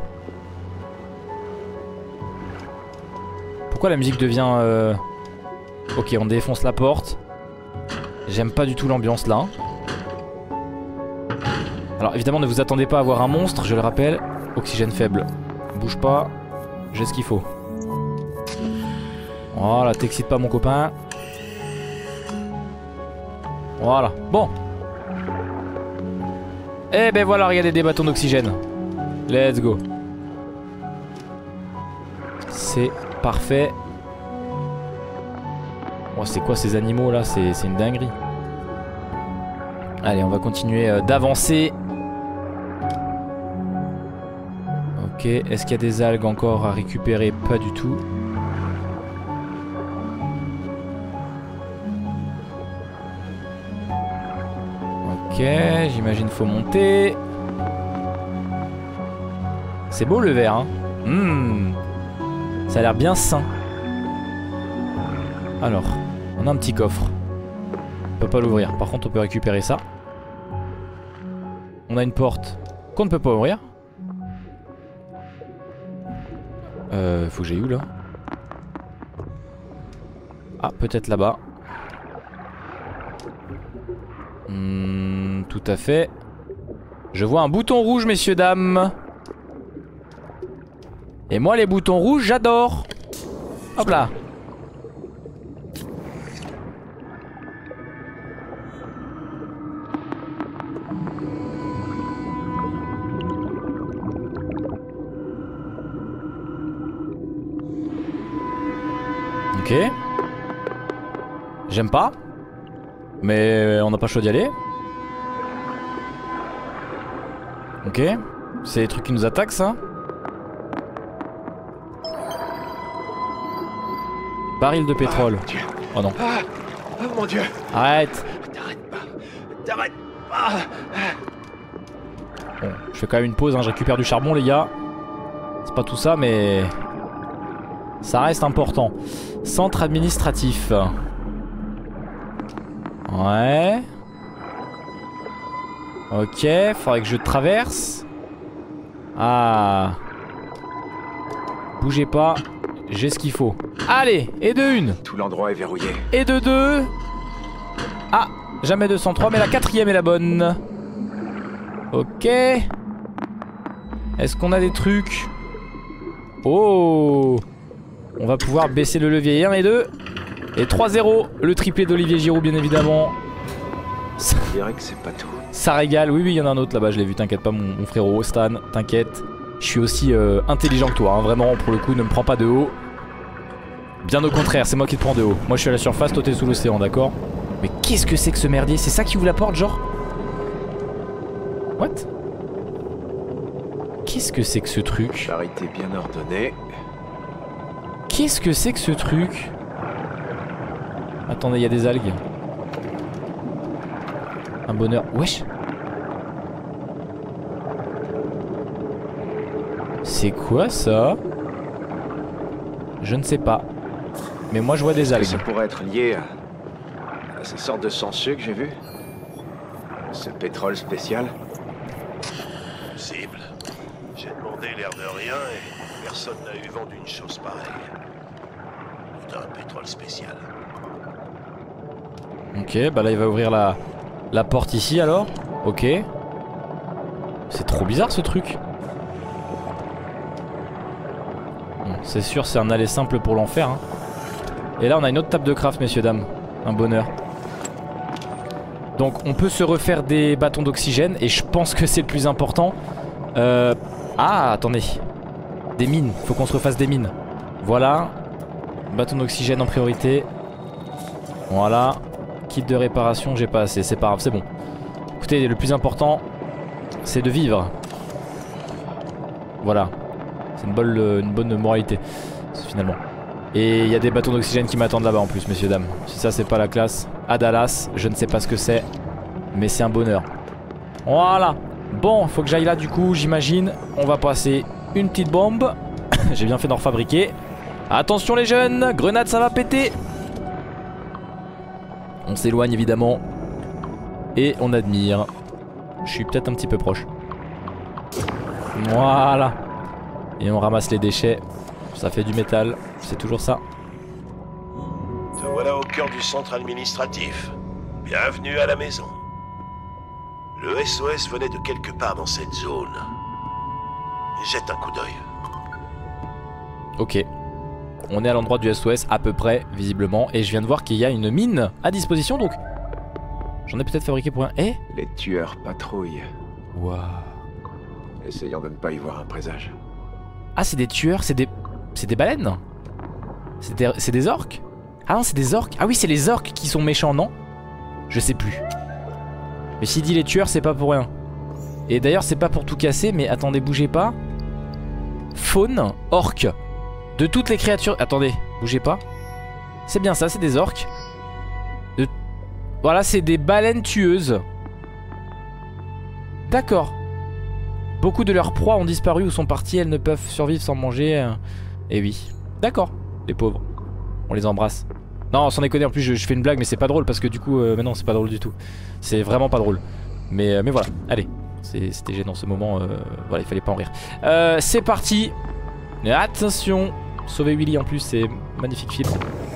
Speaker 1: Pourquoi la musique devient euh... Ok, on défonce la porte. J'aime pas du tout l'ambiance là. Alors évidemment ne vous attendez pas à voir un monstre, je le rappelle. Oxygène faible. Bouge pas, j'ai ce qu'il faut. Voilà, t'excites pas mon copain. Voilà, bon. Eh ben voilà, regardez des bâtons d'oxygène. Let's go. C'est parfait. Oh, c'est quoi ces animaux là? C'est une dinguerie. Allez, on va continuer euh, d'avancer. Ok, est-ce qu'il y a des algues encore à récupérer? Pas du tout. Ok, j'imagine faut monter. C'est beau le verre, hein. Mmh. Ça a l'air bien sain. Alors, on a un petit coffre. On peut pas l'ouvrir. Par contre, on peut récupérer ça. On a une porte qu'on ne peut pas ouvrir. Euh, faut que j'aille où là? Ah, peut-être là-bas. Hmm, tout à fait. Je vois un bouton rouge, messieurs, dames. Et moi, les boutons rouges, j'adore. Hop là. Ok. J'aime pas. Mais on n'a pas le choix d'y aller. Ok. C'est les trucs qui nous attaquent, ça. Baril de pétrole. Oh, oh non.
Speaker 2: Ah, oh mon dieu.
Speaker 1: Arrête.
Speaker 2: T'arrêtes pas. T'arrêtes pas.
Speaker 1: Bon, je fais quand même une pause, hein. Je récupère du charbon, les gars. C'est pas tout ça, mais... ça reste important. Centre administratif. Ouais. Ok, faudrait que je traverse. Ah. Bougez pas. J'ai ce qu'il faut. Allez, et de une.
Speaker 2: Tout l'endroit est verrouillé.
Speaker 1: Et de deux. Ah, jamais deux cent trois, mais la quatrième est la bonne. Ok. Est-ce qu'on a des trucs? Oh. On va pouvoir baisser le levier. un et deux. Et trois zéro. Le triplé d'Olivier Giroud, bien évidemment. Ça,
Speaker 2: je dirais que c'est pas tout.
Speaker 1: Ça régale. Oui, oui, il y en a un autre là-bas. Je l'ai vu. T'inquiète pas, mon, mon frérot. Stan, t'inquiète. Je suis aussi euh, intelligent que toi. Hein. Vraiment, pour le coup, ne me prends pas de haut. Bien au contraire, c'est moi qui te prends de haut. Moi, je suis à la surface. Toi, t'es sous l'océan, d'accord? Mais qu'est-ce que c'est que ce merdier? C'est ça qui ouvre la porte, genre? What? Qu'est-ce que c'est que ce truc?
Speaker 2: Charité bien ordonnée.
Speaker 1: Qu'est-ce que c'est que ce truc? Attendez, il y a des algues. Un bonheur. Wesh. C'est quoi ça? Je ne sais pas. Mais moi je vois des algues.
Speaker 2: Ça pourrait être lié à, à ces sortes de sangsues que j'ai vues. Ce pétrole spécial.
Speaker 4: Possible. J'ai demandé l'air de rien et personne n'a eu vent d'une chose pareille. Putain, un pétrole spécial.
Speaker 1: Ok, bah là il va ouvrir la, la porte ici alors. Ok. C'est trop bizarre ce truc. Bon, c'est sûr c'est un aller simple pour l'enfer hein. Et là on a une autre table de craft messieurs dames. Un bonheur. Donc on peut se refaire des bâtons d'oxygène. Et je pense que c'est le plus important. euh... Ah attendez. Des mines, faut qu'on se refasse des mines. Voilà. Bâton d'oxygène en priorité. Voilà. Kit de réparation, j'ai pas assez, c'est pas grave, c'est bon. Écoutez, le plus important, c'est de vivre. Voilà. C'est une bonne, une bonne moralité, finalement. Et il y a des bâtons d'oxygène qui m'attendent là-bas en plus, messieurs, dames. Si ça, c'est pas la classe. À Dallas, je ne sais pas ce que c'est, mais c'est un bonheur. Voilà. Bon, faut que j'aille là du coup, j'imagine. On va passer une petite bombe. J'ai bien fait d'en refabriquer. Attention les jeunes, grenade, ça va péter. On s'éloigne évidemment. Et on admire. Je suis peut-être un petit peu proche. Voilà. Et on ramasse les déchets. Ça fait du métal. C'est toujours ça.
Speaker 4: Te voilà au cœur du centre administratif. Bienvenue à la maison. Le S O S venait de quelque part dans cette zone. Jette un coup d'œil.
Speaker 1: Ok. On est à l'endroit du S O S à peu près, visiblement. Et je viens de voir qu'il y a une mine à disposition, donc j'en ai peut-être fabriqué pour un... Eh,
Speaker 2: les tueurs patrouillent.
Speaker 1: Waouh.
Speaker 2: Essayons de ne pas y voir un présage.
Speaker 1: Ah, c'est des tueurs, c'est des... C'est des baleines. C'est des... c'est des orques. Ah non, c'est des orques. Ah oui, c'est les orques qui sont méchants, non? Je sais plus. Mais s'il dit les tueurs, c'est pas pour rien. Et d'ailleurs, c'est pas pour tout casser, mais attendez, bougez pas. Faune, orque. De toutes les créatures... Attendez, bougez pas. C'est bien ça, c'est des orques. De... Voilà, c'est des baleines tueuses. D'accord. Beaucoup de leurs proies ont disparu ou sont parties. Elles ne peuvent survivre sans manger. Et oui. D'accord, les pauvres. On les embrasse. Non, sans déconner, en plus je, je fais une blague, mais c'est pas drôle parce que du coup... Euh, mais non, c'est pas drôle du tout. C'est vraiment pas drôle. Mais, euh, mais voilà, allez. C'était gênant ce moment. Euh, voilà, il fallait pas en rire. Euh, c'est parti. Attention. Sauver Willy en plus, c'est magnifique film.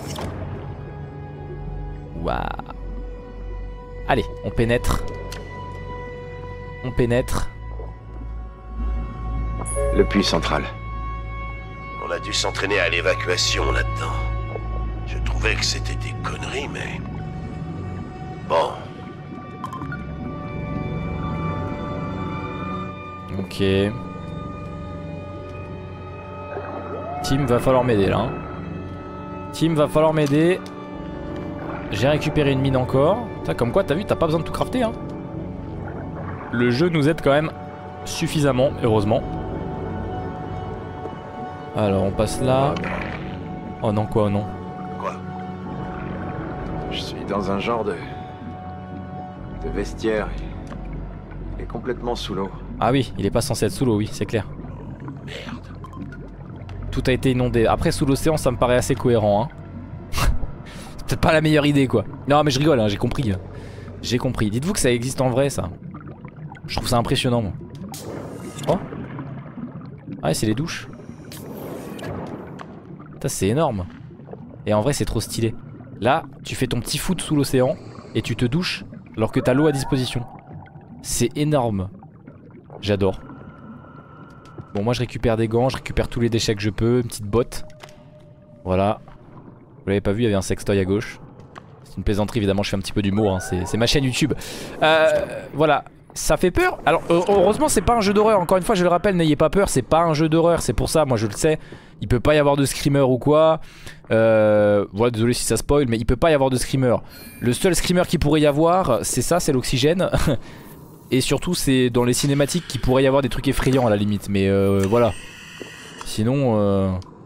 Speaker 1: Waouh. Allez, on pénètre. On pénètre.
Speaker 2: Le puits central.
Speaker 4: On a dû s'entraîner à l'évacuation là-dedans. Je trouvais que c'était des conneries, mais... Bon.
Speaker 1: Ok. Tim, va falloir m'aider là. Hein. Tim, va falloir m'aider. J'ai récupéré une mine encore. Ça, comme quoi, t'as vu, t'as pas besoin de tout crafter. Hein. Le jeu nous aide quand même suffisamment, heureusement. Alors, on passe là. Oh non, quoi, oh non.
Speaker 4: Quoi?
Speaker 2: Je suis dans un genre de... de vestiaire. Il est complètement sous l'eau.
Speaker 1: Ah oui, il est pas censé être sous l'eau, oui, c'est clair.
Speaker 4: Merde.
Speaker 1: Tout a été inondé. Après, sous l'océan, ça me paraît assez cohérent. Hein. C'est peut-être pas la meilleure idée, quoi. Non, mais je rigole, hein, j'ai compris. J'ai compris. Dites-vous que ça existe en vrai, ça. Je trouve ça impressionnant, moi. Oh. Ouais, c'est les douches. Putain, c'est énorme. Et en vrai, c'est trop stylé. Là, tu fais ton petit foot sous l'océan et tu te douches alors que t'as l'eau à disposition. C'est énorme. J'adore. Bon, moi je récupère des gants, je récupère tous les déchets que je peux, une petite botte. Voilà. Vous l'avez pas vu, il y avait un sextoy à gauche. C'est une plaisanterie, évidemment, je fais un petit peu d'humour, hein. C'est ma chaîne YouTube. Euh, voilà. ça fait peur. Alors heureusement c'est pas un jeu d'horreur. Encore une fois je le rappelle, n'ayez pas peur, c'est pas un jeu d'horreur. C'est pour ça, moi je le sais. Il peut pas y avoir de screamer ou quoi. euh, Voilà, désolé si ça spoil, mais il peut pas y avoir de screamer. Le seul screamer qui pourrait y avoir, c'est ça, c'est l'oxygène. Et surtout c'est dans les cinématiques qu'il pourrait y avoir des trucs effrayants à la limite. Mais euh, voilà. Sinon euh...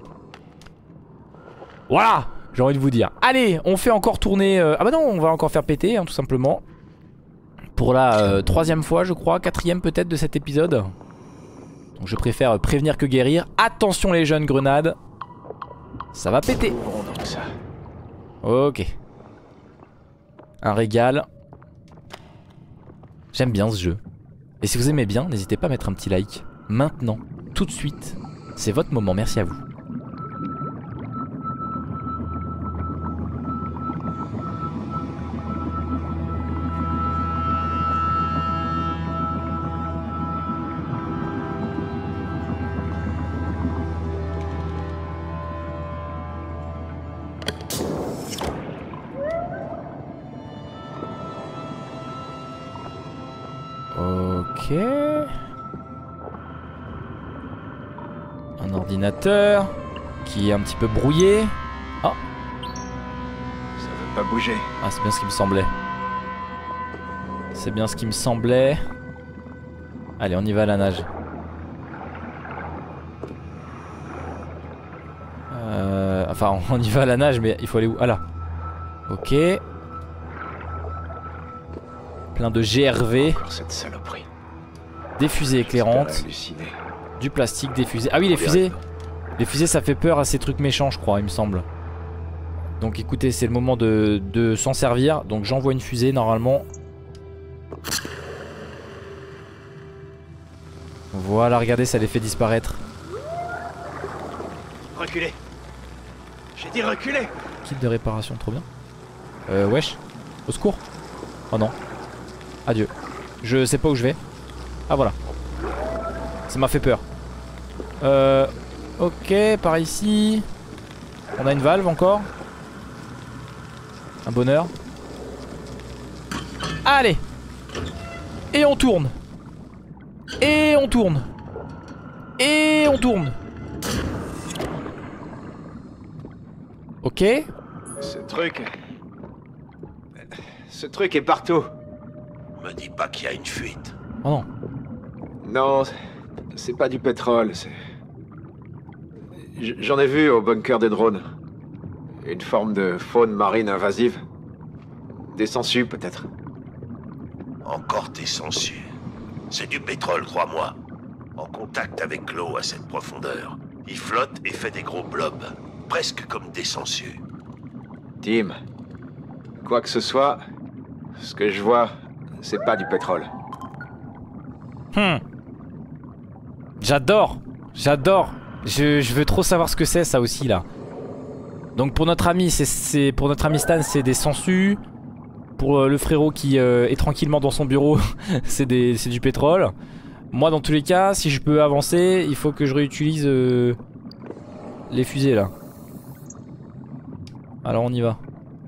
Speaker 1: voilà, j'ai envie de vous dire. Allez, on fait encore tourner euh... ah bah non, on va encore faire péter hein, tout simplement. Pour la euh, troisième fois je crois, quatrième peut-être de cet épisode. Donc je préfère prévenir que guérir. Attention les jeunes, grenades. Ça va péter. Ok. Un régal. J'aime bien ce jeu. Et si vous aimez bien, n'hésitez pas à mettre un petit like. Maintenant, tout de suite. C'est votre moment, merci à vous. Ok. Un ordinateur qui est un petit peu brouillé. Ah.
Speaker 2: Ça veut pas bouger.
Speaker 1: Ah, c'est bien ce qui me semblait. C'est bien ce qui me semblait. Allez, on y va à la nage. Euh, enfin, on y va à la nage, mais il faut aller où? Ah là. Ok. Plein de G R V.
Speaker 2: Cette saloperie.
Speaker 1: Des fusées éclairantes. Du plastique, des fusées. Ah oui, les fusées. Les fusées, ça fait peur à ces trucs méchants, je crois, il me semble. Donc écoutez, c'est le moment de, de s'en servir. Donc j'envoie une fusée normalement. Voilà, regardez, ça les fait disparaître.
Speaker 2: Reculez. J'ai dit reculez.
Speaker 1: Kit de réparation, trop bien. Euh, wesh. Au secours. Oh non. Adieu. Je sais pas où je vais. Ah voilà. Ça m'a fait peur. Euh... Ok, par ici. On a une valve encore. Un bonheur. Allez. Et on tourne. Et on tourne. Et on tourne. Ok.
Speaker 2: Ce truc... Ce truc est partout.
Speaker 4: Me dis pas qu'il y a une fuite.
Speaker 1: Oh non.
Speaker 2: Non, c'est pas du pétrole, c'est... J'en ai vu au bunker des drones. Une forme de faune marine invasive. Des sangsues, peut-être.
Speaker 4: Encore tes sangsues. C'est du pétrole, crois-moi. En contact avec l'eau à cette profondeur. Il flotte et fait des gros blobs. Presque comme des sangsues.
Speaker 2: Tim, quoi que ce soit, ce que je vois, c'est pas du pétrole.
Speaker 1: Hmm. J'adore. J'adore. Je, je veux trop savoir ce que c'est, ça aussi, là. Donc pour notre ami, c'est pour notre ami Stan, c'est des sangsues. Pour euh, le frérot qui euh, est tranquillement dans son bureau, c'est du pétrole. Moi, dans tous les cas, si je peux avancer, il faut que je réutilise euh, les fusées, là. Alors on y va.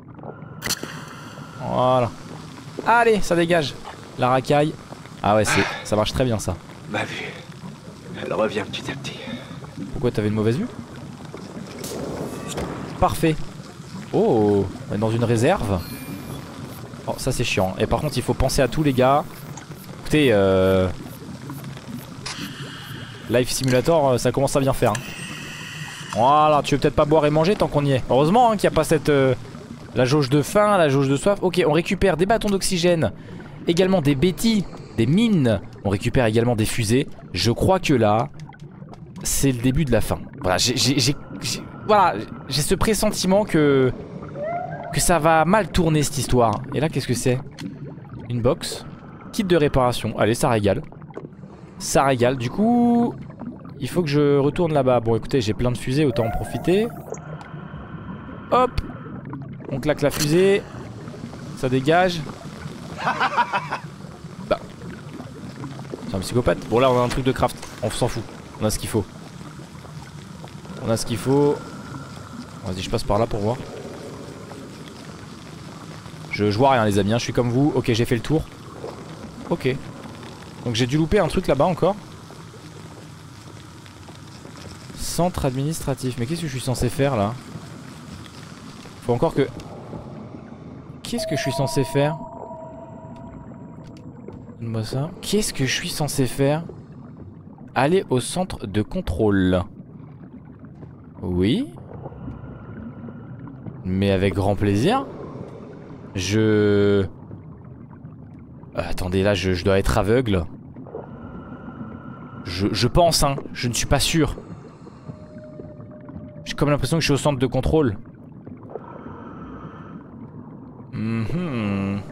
Speaker 1: Voilà. Allez, ça dégage. La racaille. Ah ouais, ça marche très bien, ça.
Speaker 2: Ma vue, elle revient petit à petit.
Speaker 1: Pourquoi t'avais une mauvaise vue? Parfait. Oh, on est dans une réserve. Oh, ça c'est chiant. Et par contre, il faut penser à tout, les gars. Écoutez, euh... Life Simulator, ça commence à bien faire. Hein. Voilà, tu veux peut-être pas boire et manger tant qu'on y est. Heureusement hein, qu'il n'y a pas cette... Euh... La jauge de faim, la jauge de soif. Ok, on récupère des bâtons d'oxygène. Également des bêtis, des mines. On récupère également des fusées. Je crois que là, c'est le début de la fin. Voilà, j'ai voilà, j'ai ce pressentiment que... Que ça va mal tourner cette histoire. Et là, qu'est-ce que c'est? Une box. Kit de réparation. Allez, ça régale. Ça régale. Du coup, il faut que je retourne là-bas. Bon, écoutez, j'ai plein de fusées, autant en profiter. Hop. On claque la fusée. Ça dégage. Bah. C'est un psychopathe. Bon, là, on a un truc de craft. On s'en fout. On a ce qu'il faut. On a ce qu'il faut. Vas-y, je passe par là pour voir. Je, je vois rien, les amis. Hein. Je suis comme vous. Ok, j'ai fait le tour. Ok. Donc j'ai dû louper un truc là-bas encore. Centre administratif. Mais qu'est-ce que je suis censé faire là? Faut encore que... Qu'est-ce que je suis censé faire? Donne-moi ça. Qu'est-ce que je suis censé faire? Aller au centre de contrôle. Oui. Mais avec grand plaisir. Je... Euh, attendez, là je, je dois être aveugle. Je, je pense, hein. Je ne suis pas sûr. J'ai comme l'impression que je suis au centre de contrôle. Mmh.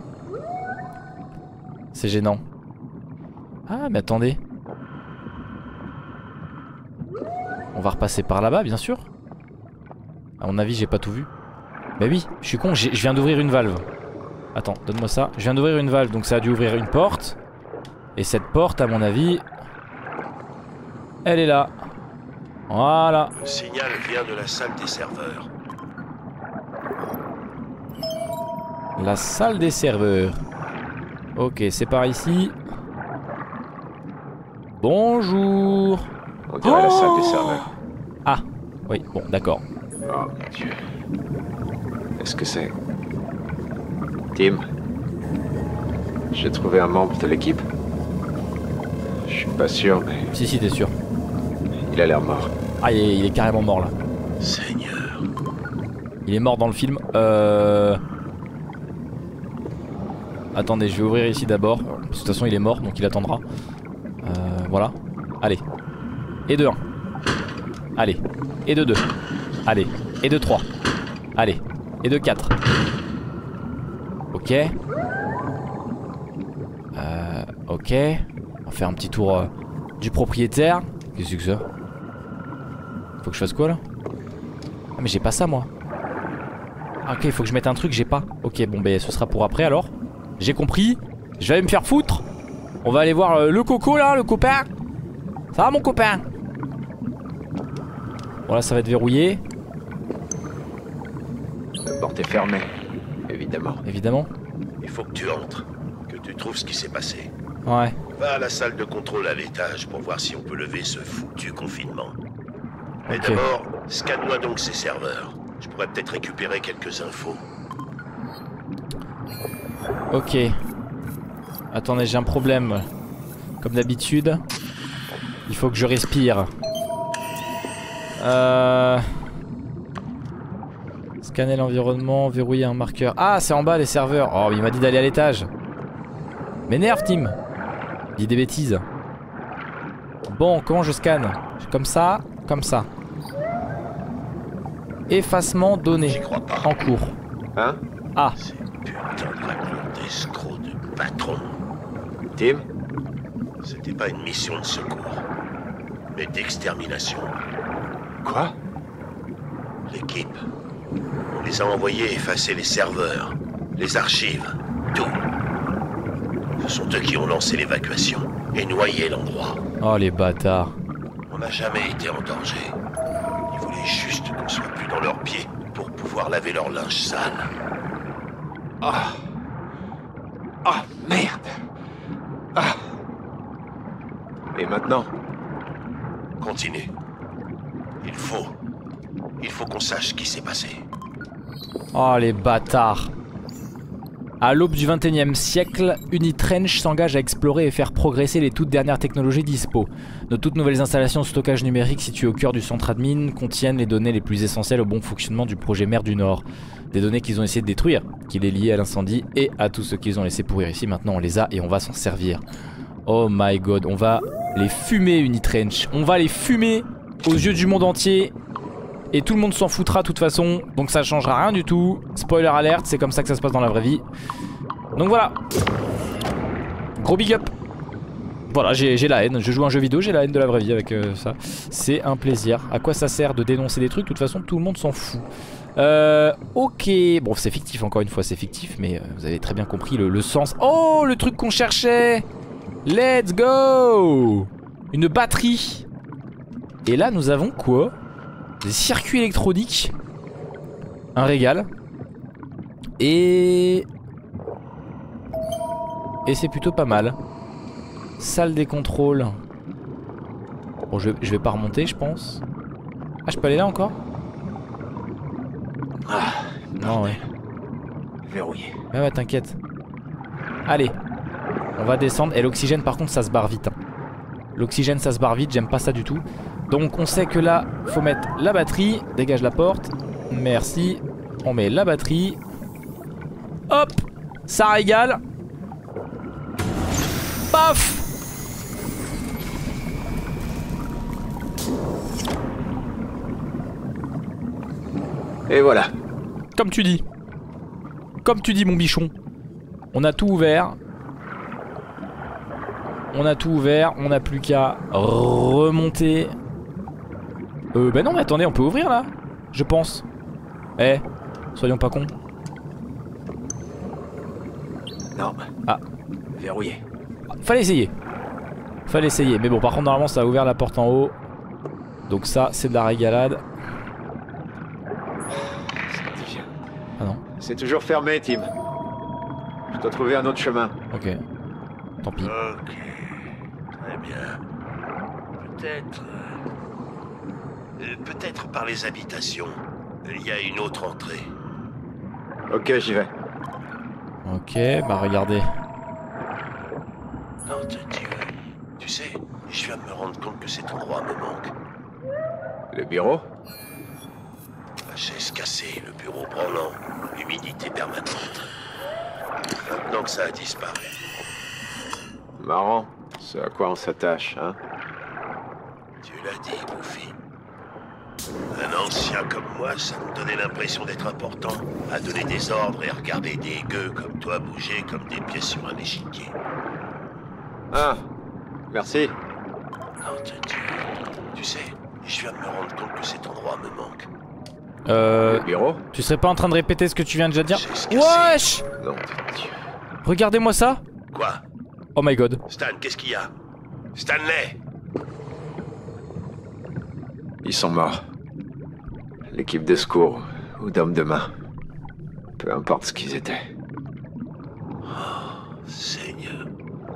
Speaker 1: C'est gênant. Ah mais attendez. On va repasser par là-bas bien sûr. À mon avis j'ai pas tout vu. Bah oui, je suis con, je viens d'ouvrir une valve. Attends, donne-moi ça. Je viens d'ouvrir une valve donc ça a dû ouvrir une porte. Et cette porte à mon avis, elle est là. Voilà.
Speaker 4: Le signal vient de la salle des serveurs.
Speaker 1: La salle des serveurs. Ok, c'est par ici. Bonjour.
Speaker 2: On dirait
Speaker 1: oh
Speaker 2: la salle des serveurs.
Speaker 1: Ah, oui, bon, d'accord.
Speaker 2: Oh mon Dieu. Est-ce que c'est... Tim? J'ai trouvé un membre de l'équipe. Je suis pas sûr, mais...
Speaker 1: Si, si, t'es sûr.
Speaker 2: Il a l'air mort.
Speaker 1: Ah, il est, il est carrément mort là.
Speaker 4: Seigneur.
Speaker 1: Il est mort dans le film. Euh... Attendez, je vais ouvrir ici d'abord. De toute façon, il est mort, donc il attendra. Euh, voilà. Allez. Et de un. Allez. Et de deux. Allez. Et de trois. Allez. Et de quatre. Ok. Euh, ok. On va faire un petit tour euh, du propriétaire. Qu'est-ce que c'est que ça? Faut que je fasse quoi là? Ah mais j'ai pas ça moi. Ah, ok, il faut que je mette un truc, j'ai pas. Ok, bon ben ce sera pour après alors. J'ai compris. Je vais aller me faire foutre. On va aller voir euh, le coco là, le copain. Ça va mon copain? Bon là ça va être verrouillé.
Speaker 2: La porte est fermée, évidemment.
Speaker 1: Évidemment.
Speaker 4: Il faut que tu entres, que tu trouves ce qui s'est passé.
Speaker 1: Ouais.
Speaker 4: Va à la salle de contrôle à l'étage pour voir si on peut lever ce foutu confinement. Mais
Speaker 1: Ok.
Speaker 4: d'abord, scanne-moi donc ces serveurs. Je pourrais peut-être récupérer quelques infos.
Speaker 1: Ok. Attendez, j'ai un problème. Comme d'habitude. Il faut que je respire. Euh... Scanner l'environnement, verrouiller un marqueur. Ah, c'est en bas les serveurs. Oh, il m'a dit d'aller à l'étage. M'énerve, Tim. Dis des bêtises. Bon, comment je scanne? Comme ça, comme ça. Effacement donné.
Speaker 4: J'y crois pas.
Speaker 1: En cours.
Speaker 2: Hein?
Speaker 1: Ah.
Speaker 4: Ces putains de raclons d'escrocs de patrons.
Speaker 2: Tim?
Speaker 4: C'était pas une mission de secours, mais d'extermination.
Speaker 2: Quoi?
Speaker 4: L'équipe. On les a envoyés effacer les serveurs, les archives, tout. Ce sont eux qui ont lancé l'évacuation et noyé l'endroit.
Speaker 1: Oh les bâtards.
Speaker 4: On n'a jamais été en danger. Ils voulaient juste qu'on soit plus dans leurs pieds pour pouvoir laver leur linge sale.
Speaker 2: Ah. Ah, merde. Ah. Et maintenant?
Speaker 4: Continue. Il faut. Il faut qu'on sache ce qui s'est passé.
Speaker 1: Oh les bâtards. À l'aube du vingt et unième siècle, Unitrench s'engage à explorer et faire progresser les toutes dernières technologies dispo. Nos toutes nouvelles installations de stockage numérique situées au cœur du centre admin contiennent les données les plus essentielles au bon fonctionnement du projet Mer du Nord. Des données qu'ils ont essayé de détruire, qu'il est lié à l'incendie et à tout ce qu'ils ont laissé pourrir ici. Maintenant on les a et on va s'en servir. Oh my god, on va les fumer Unitrench. On va les fumer aux yeux du monde entier. Et tout le monde s'en foutra de toute façon. Donc ça changera rien du tout. Spoiler alert, c'est comme ça que ça se passe dans la vraie vie. Donc voilà. Gros big up. Voilà, j'ai la haine. Je joue à un jeu vidéo, j'ai la haine de la vraie vie avec euh, ça. C'est un plaisir. À quoi ça sert de dénoncer des trucs? De toute façon, tout le monde s'en fout. Euh, ok. Bon, c'est fictif, encore une fois, c'est fictif. Mais euh, vous avez très bien compris le, le sens. Oh, le truc qu'on cherchait. Let's go. Une batterie. Et là, nous avons quoi? Des circuits électroniques. Un régal. Et... Et c'est plutôt pas mal. Salle des contrôles. Bon, je, je vais pas remonter, je pense. Ah, je peux aller là encore?
Speaker 2: Ah,
Speaker 1: non, ouais.
Speaker 2: Verrouillé.
Speaker 1: Ouais, ouais, t'inquiète. Allez, on va descendre. Et l'oxygène, par contre, ça se barre vite. Hein. L'oxygène, ça se barre vite, j'aime pas ça du tout. Donc, on sait que là, faut mettre la batterie. Dégage la porte. Merci. On met la batterie. Hop, ça régale. Paf.
Speaker 2: Et voilà.
Speaker 1: Comme tu dis. Comme tu dis, mon bichon. On a tout ouvert. On a tout ouvert. On n'a plus qu'à remonter. Euh, bah non, mais attendez, on peut ouvrir là. Je pense. Eh, soyons pas cons.
Speaker 2: Non.
Speaker 1: Ah.
Speaker 2: Verrouillé.
Speaker 1: Fallait essayer. Fallait essayer. Mais bon, par contre, normalement, ça a ouvert la porte en haut. Donc ça, c'est de la régalade. Ah non.
Speaker 2: C'est toujours fermé, Tim. Je dois trouver un autre chemin.
Speaker 1: Ok. Tant pis.
Speaker 4: Ok. Très bien. Peut-être... euh, Peut-être par les habitations. Il y a une autre entrée.
Speaker 2: Ok, j'y vais.
Speaker 1: Ok, bah regardez.
Speaker 4: Non, tu, tu, tu sais, je viens de me rendre compte que cet endroit me manque.
Speaker 2: Le bureau?
Speaker 4: La chaise cassée, le bureau branlant, l'humidité permanente. Maintenant que ça a disparu.
Speaker 2: Marrant. Ce à quoi on s'attache, hein?
Speaker 4: Tu l'as dit, Buffy. Un ancien comme moi, ça me donnait l'impression d'être important, à donner des ordres et à regarder des gueux comme toi bouger comme des pieds sur un échiquier.
Speaker 2: Ah, merci.
Speaker 4: Non, tu, tu, tu sais, je viens de me rendre compte que cet endroit me manque.
Speaker 1: Euh...
Speaker 2: Le bureau?
Speaker 1: Tu serais pas en train de répéter ce que tu viens de déjà dire?
Speaker 4: C'est ce que c'est.
Speaker 1: Wesh!
Speaker 2: Non, de Dieu.
Speaker 1: Regardez-moi ça!
Speaker 4: Quoi?
Speaker 1: Oh my god.
Speaker 4: Stan, qu'est-ce qu'il y a? Stanley!
Speaker 2: Ils sont morts. L'équipe de secours ou d'hommes de main. Peu importe ce qu'ils étaient.
Speaker 4: Oh, Seigneur.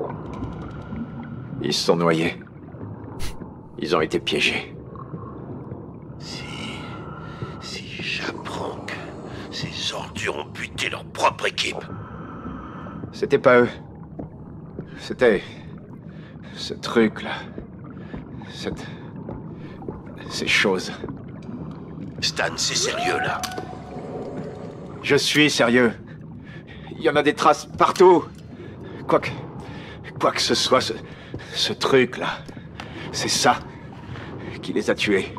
Speaker 2: Ils se sont noyés. Ils ont été piégés.
Speaker 4: Si... Si j'apprends que ces ordures ont buté leur propre équipe.
Speaker 2: C'était pas eux. C'était... ce truc-là. Cette... ces choses.
Speaker 4: Stan, c'est sérieux, là.
Speaker 2: Je suis sérieux. Il y en a des traces partout. Quoi que... quoi que ce soit, ce, ce truc-là, c'est ça qui les a tués.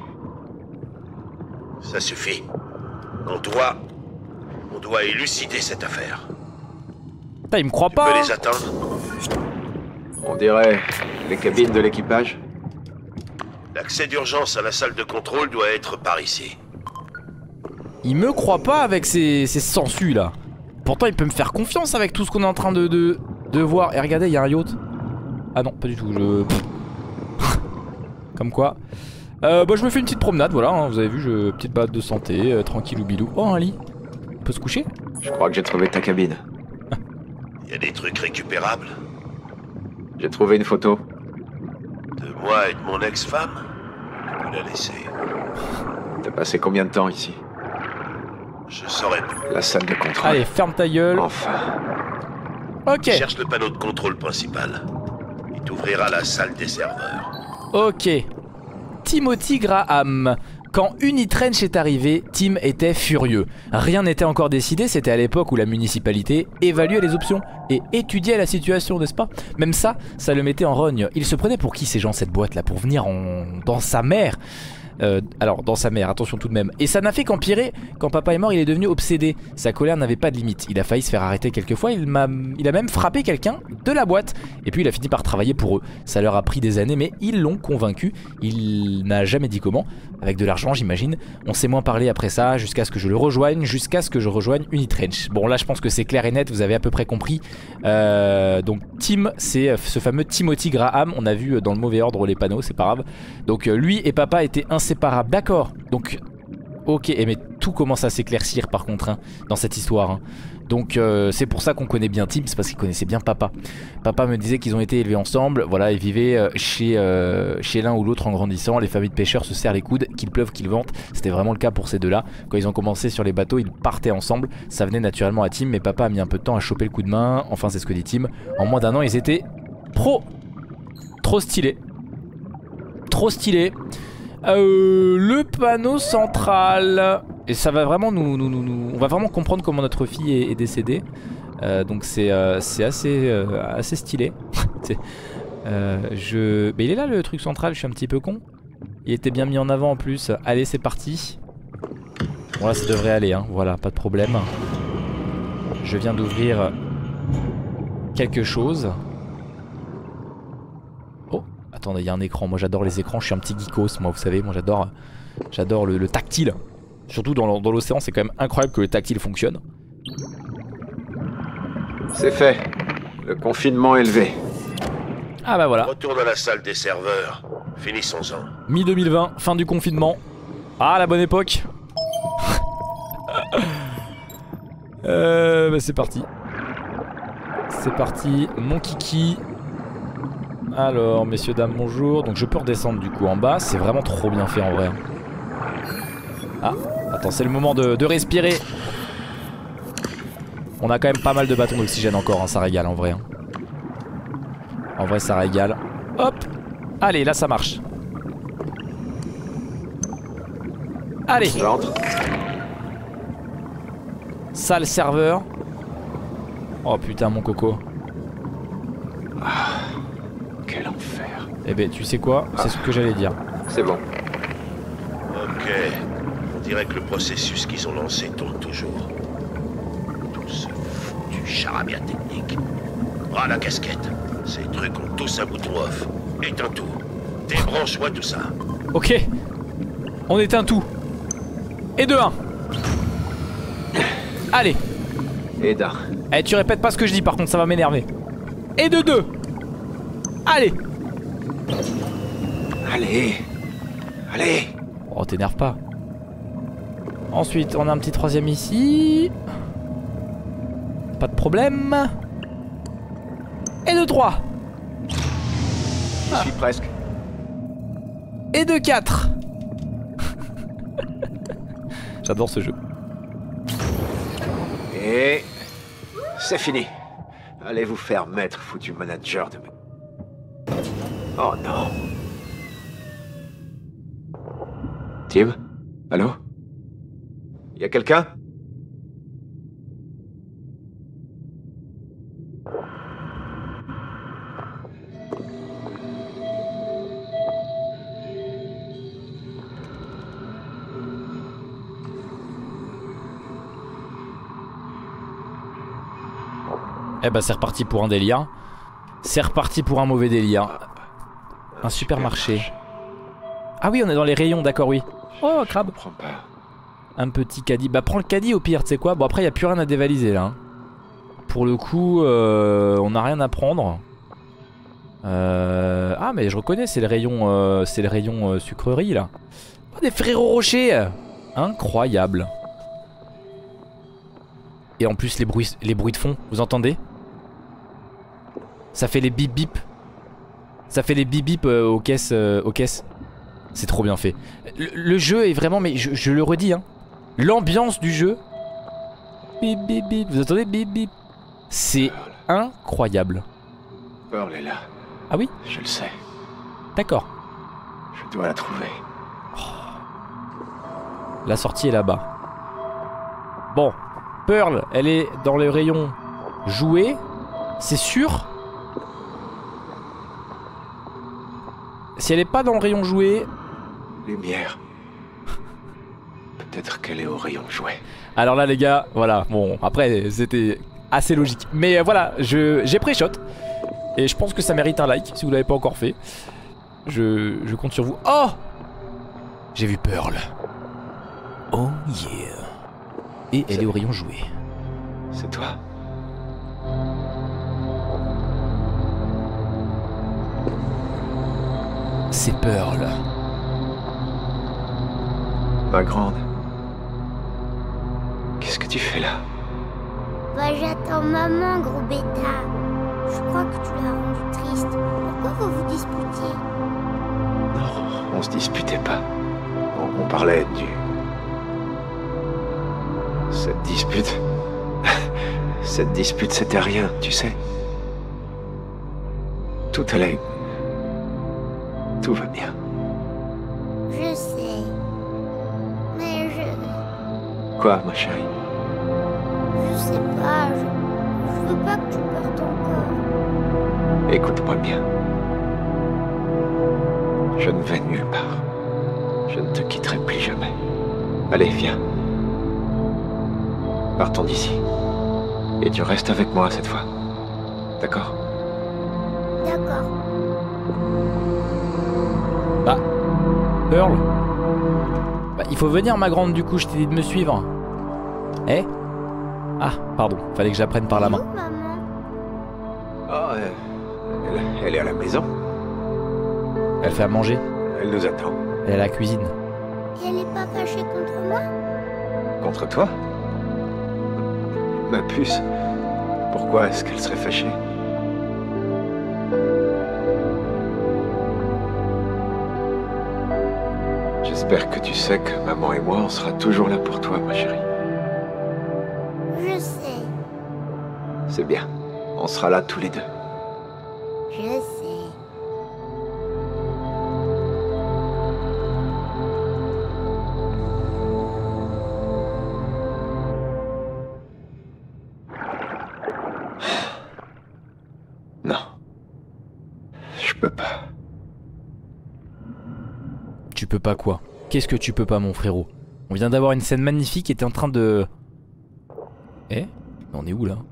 Speaker 4: Ça suffit. On doit... On doit élucider cette affaire.
Speaker 1: Putain, il me croit
Speaker 4: Tu
Speaker 1: pas!
Speaker 4: peux
Speaker 1: hein.
Speaker 4: les attendre?
Speaker 2: On dirait les cabines de l'équipage.
Speaker 4: L'accès d'urgence à la salle de contrôle doit être par ici.
Speaker 1: Il me croit pas avec ses, ses sangsues là. Pourtant il peut me faire confiance avec tout ce qu'on est en train de, de, de voir. Et regardez, il y a un yacht. Ah non, pas du tout, je... Comme quoi. Euh, bah je me fais une petite promenade, voilà, hein, vous avez vu, je... petite balade de santé, euh, tranquille ou bilou. Oh, un lit. On peut se coucher?
Speaker 2: Je crois que j'ai trouvé ta cabine.
Speaker 4: Il y a des trucs récupérables?
Speaker 2: J'ai trouvé une photo.
Speaker 4: De moi et de mon ex-femme? Tu peux la laisser.
Speaker 2: T'as passé combien de temps ici?
Speaker 4: Je saurais plus.
Speaker 2: La salle de contrôle.
Speaker 1: Allez, ferme ta gueule.
Speaker 2: Enfin.
Speaker 1: Ok.
Speaker 4: Cherche le panneau de contrôle principal. Il t'ouvrira la salle des serveurs.
Speaker 1: Ok. Timothy Graham. Quand Unitrench est arrivé, Tim était furieux. Rien n'était encore décidé, c'était à l'époque où la municipalité évaluait les options et étudiait la situation, n'est-ce pas? Même ça, ça le mettait en rogne. Il se prenait pour qui ces gens, cette boîte là, pour venir en... dans sa mère? Euh, alors dans sa mère, attention tout de même. Et ça n'a fait qu'empirer. Quand papa est mort, il est devenu obsédé. Sa colère n'avait pas de limite. Il a failli se faire arrêter quelques fois. Il, m'a... il a même frappé quelqu'un de la boîte. Et puis il a fini par travailler pour eux. Ça leur a pris des années, mais ils l'ont convaincu. Il n'a jamais dit comment. Avec de l'argent, j'imagine. On s'est moins parlé après ça, jusqu'à ce que je le rejoigne, jusqu'à ce que je rejoigne Unitrench. Bon là, je pense que c'est clair et net. Vous avez à peu près compris. Euh, donc Tim, c'est ce fameux Timothy Graham. On a vu dans le mauvais ordre les panneaux, c'est pas grave. Donc lui et papa étaient inséparables. D'accord. Donc ok, et mais tout commence à s'éclaircir par contre hein, dans cette histoire. Hein. Donc euh, c'est pour ça qu'on connaît bien Tim, c'est parce qu'il connaissait bien papa. Papa me disait qu'ils ont été élevés ensemble, voilà, ils vivaient euh, chez, euh, chez l'un ou l'autre en grandissant. Les familles de pêcheurs se serrent les coudes, qu'il pleuve, qu'il vente. C'était vraiment le cas pour ces deux-là. Quand ils ont commencé sur les bateaux, ils partaient ensemble. Ça venait naturellement à Tim, mais papa a mis un peu de temps à choper le coup de main. Enfin, c'est ce que dit Tim. En moins d'un an, ils étaient pro. Trop stylés. Trop stylés. Euh, le panneau central. Et ça va vraiment nous, nous, nous, nous... On va vraiment comprendre comment notre fille est, est décédée. Euh, donc c'est euh, assez, euh, assez stylé. euh, je... Mais il est là le truc central, je suis un petit peu con. Il était bien mis en avant en plus. Allez, c'est parti. Bon là ça devrait aller, hein. Voilà, pas de problème. Je viens d'ouvrir quelque chose. Oh, attendez, il y a un écran. Moi j'adore les écrans, je suis un petit geekos, moi vous savez. Moi j'adore j'adore le, le tactile. Surtout dans l'océan, c'est quand même incroyable que le tactile fonctionne.
Speaker 2: C'est fait. Le confinement est levé.
Speaker 1: Ah bah voilà.
Speaker 4: Retour dans la salle des serveurs. Finissons-en.
Speaker 1: mi deux mille vingt, fin du confinement. Ah la bonne époque. euh, bah c'est parti. C'est parti, mon kiki. Alors, messieurs, dames, bonjour. Donc je peux redescendre du coup en bas. C'est vraiment trop bien fait en vrai. Ah, attends, c'est le moment de, de respirer. On a quand même pas mal de bâtons d'oxygène encore, hein, ça régale en vrai. Hein. En vrai, ça régale. Hop. Allez, là ça marche. Allez.
Speaker 2: J'entre.
Speaker 1: Salle serveur. Oh putain, mon coco.
Speaker 2: Ah, quel enfer.
Speaker 1: Eh ben, tu sais quoi? C'est ce que j'allais dire.
Speaker 2: C'est bon.
Speaker 4: Ok. On dirait que le processus qu'ils ont lancé tourne toujours. Tout ce foutu charabia technique. Ah, la casquette. Ces trucs ont tous un bouton off. Éteins tout. Débranche-moi tout ça.
Speaker 1: Ok. On éteint tout. Et de un. Allez.
Speaker 2: Et d'un.
Speaker 1: Eh, tu répètes pas ce que je dis par contre, ça va m'énerver. Et de deux. Allez.
Speaker 2: Allez. Allez.
Speaker 1: Oh, t'énerve pas. Ensuite, on a un petit troisième ici. Pas de problème. Et de trois.
Speaker 2: J'y suis presque.
Speaker 1: Et de quatre. J'adore ce jeu.
Speaker 2: Et... c'est fini. Allez vous faire mettre, foutu manager de... Oh non. Tim? Allô? Y'a quelqu'un?
Speaker 1: Eh bah c'est reparti pour un délire. C'est reparti pour un mauvais délire. Un supermarché. Ah oui, on est dans les rayons, d'accord, oui. Oh, crabe. Un petit caddie. Bah prends le caddie au pire, tu sais quoi. Bon après, il n'y a plus rien à dévaliser là. Pour le coup, euh, on n'a rien à prendre. Euh... Ah mais je reconnais, c'est le rayon, euh, c'est le rayon euh, sucrerie là. Oh, des Ferrero Rocher. Incroyable. Et en plus les bruits, les bruits de fond, vous entendez? Ça fait les bip bip. Ça fait les bip bip euh, aux caisses, euh, aux caisses. C'est trop bien fait. Le, le jeu est vraiment, mais je, je le redis, hein. L'ambiance du jeu. Bip bip bip. Vous entendez bip bip? C'est incroyable.
Speaker 2: Pearl est là.
Speaker 1: Ah oui?
Speaker 2: Je le sais.
Speaker 1: D'accord.
Speaker 2: Je dois la trouver.
Speaker 1: La sortie est là-bas. Bon. Pearl, elle est dans le rayon jouet. C'est sûr. Si elle est pas dans le rayon jouet...
Speaker 2: Lumière. Peut-être qu'elle est au rayon jouet.
Speaker 1: Alors là les gars, voilà. Bon, après c'était assez logique. Mais euh, voilà, je j'ai pré-shot. Et je pense que ça mérite un like si vous l'avez pas encore fait. Je, je compte sur vous. Oh! J'ai vu Pearl. Oh yeah. Et elle est au rayon jouet.
Speaker 2: C'est toi?
Speaker 1: C'est Pearl.
Speaker 2: Ma grande. Qu'est-ce que tu fais là?
Speaker 5: Bah j'attends maman, gros bêta. Je crois que tu l'as rendu triste. Pourquoi vous vous disputiez?
Speaker 2: Non, on se disputait pas. On, on parlait du... Cette dispute... Cette dispute, c'était rien, tu sais. Tout allait... Tout va bien.
Speaker 5: Je sais. Mais je...
Speaker 2: Quoi, ma chérie?
Speaker 5: Je sais pas, je... Je veux pas que tu partes encore.
Speaker 2: Écoute-moi bien. Je ne vais nulle part. Je ne te quitterai plus jamais. Allez, viens. Partons d'ici. Et tu restes avec moi cette fois. D'accord?
Speaker 5: D'accord.
Speaker 1: Bah, Pearl. Bah, il faut venir, ma grande, du coup, je t'ai dit de me suivre. Eh? Ah, pardon, fallait que j'apprenne par la main.
Speaker 5: Où, maman?
Speaker 2: Oh, elle, elle, elle est à la maison.
Speaker 1: Elle fait à manger,
Speaker 2: Elle nous attend.
Speaker 1: elle est à la cuisine.
Speaker 5: Et elle est pas fâchée contre moi?
Speaker 2: Contre toi? Ma puce. Pourquoi est-ce qu'elle serait fâchée? J'espère que tu sais que maman et moi, on sera toujours là pour toi, ma chérie.
Speaker 5: Je sais.
Speaker 2: C'est bien. On sera là tous les deux.
Speaker 5: Je sais.
Speaker 2: Non. Je peux pas.
Speaker 1: Tu peux pas quoi? Qu'est-ce que tu peux pas, mon frérot? On vient d'avoir une scène magnifique et t'es en train de... Eh? On est où là?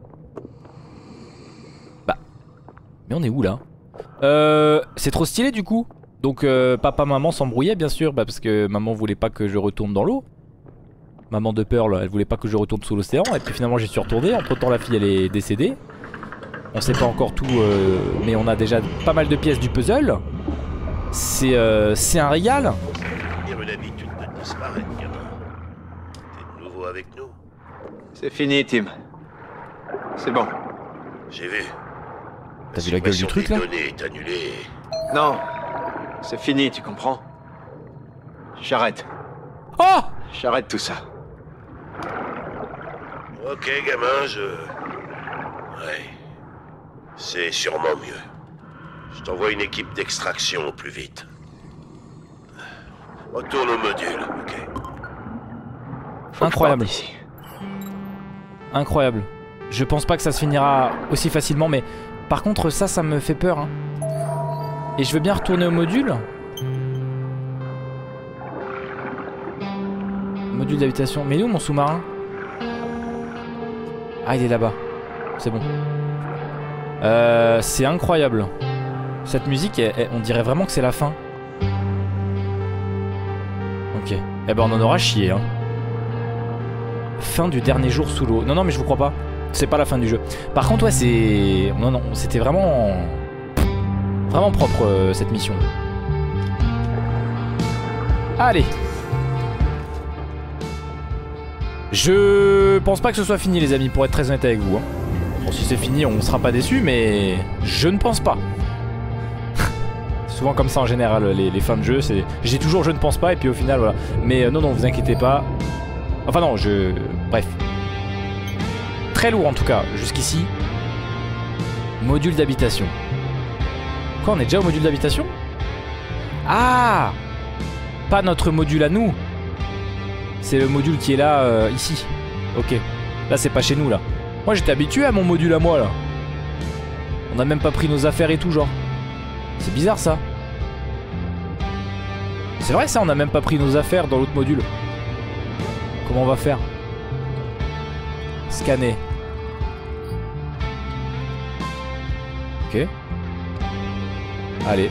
Speaker 1: Bah... Mais on est où là? Euh... C'est trop stylé du coup. Donc euh, papa, maman s'embrouillaient bien sûr, bah, parce que maman voulait pas que je retourne dans l'eau. Maman de Pearl, elle voulait pas que je retourne sous l'océan. Et puis finalement j'y suis retourné. Entre temps la fille elle est décédée. On sait pas encore tout, euh, mais on a déjà pas mal de pièces du puzzle. C'est euh, c'est un régal.
Speaker 4: Bien l'habitude de disparaître, gamin. T'es de nouveau avec nous?
Speaker 2: C'est fini, Tim. C'est bon.
Speaker 4: J'ai vu.
Speaker 1: T'as vu la gueule du truc là?
Speaker 4: La suppression des données est annulée.
Speaker 2: Non. C'est fini, tu comprends? J'arrête.
Speaker 1: Oh!
Speaker 2: J'arrête tout ça.
Speaker 4: Ok, gamin, je... Ouais. C'est sûrement mieux. Je t'envoie une équipe d'extraction au plus vite. Retourne au module, ok?
Speaker 2: Faut
Speaker 1: Incroyable.
Speaker 2: que je parte d'ici.
Speaker 1: Incroyable. Je pense pas que ça se finira aussi facilement, mais par contre ça, ça me fait peur. Hein. Et je veux bien retourner au module. Module d'habitation. Mais il est où mon sous-marin? Ah, il est là-bas. C'est bon. Euh, c'est incroyable. Cette musique, elle, elle, on dirait vraiment que c'est la fin. Ok. Eh ben on en aura chié. Hein. Fin du dernier jour sous l'eau. Non, non, mais je vous crois pas. C'est pas la fin du jeu. Par contre, ouais, c'est... Non, non, c'était vraiment... Vraiment propre, euh, cette mission. Allez. Je pense pas que ce soit fini, les amis, pour être très honnête avec vous. Hein. Bon, si c'est fini, on sera pas déçus, mais... Je ne pense pas. Souvent comme ça en général, les, les fins de jeu, c'est... J'ai toujours je ne pense pas, et puis au final, voilà. Mais euh, non, non, vous inquiétez pas. Enfin non, je... Bref. Très lourd en tout cas, jusqu'ici. Module d'habitation. Quoi, on est déjà au module d'habitation? Ah! Pas notre module à nous. C'est le module qui est là, euh, ici. Ok. Là, c'est pas chez nous, là. Moi, j'étais habitué à mon module à moi, là. On a même pas pris nos affaires et tout, genre. C'est bizarre, ça. C'est vrai, ça, on a même pas pris nos affaires dans l'autre module. Comment on va faire? Scanner. Ok. Allez.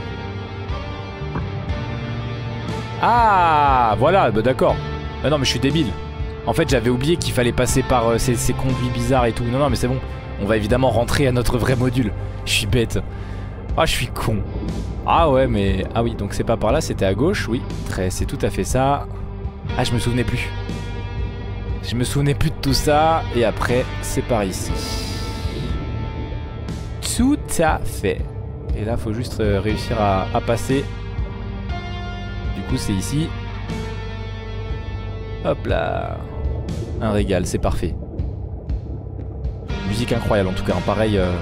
Speaker 1: Ah, voilà, bah d'accord. Ah non, mais je suis débile. En fait, j'avais oublié qu'il fallait passer par euh, ces, ces conduits bizarres et tout. Non, non, mais c'est bon. On va évidemment rentrer à notre vrai module. Je suis bête. Ah, je suis con. Ah ouais, mais... Ah oui, donc c'est pas par là, c'était à gauche, oui. Très, c'est tout à fait ça. Ah, je me souvenais plus. Je me souvenais plus de tout ça. Et après, c'est par ici. Tout à fait. Et là, faut juste euh, réussir à, à passer. Du coup, c'est ici. Hop là. Un régal, c'est parfait. Musique incroyable en tout cas, hein, pareil. Euh...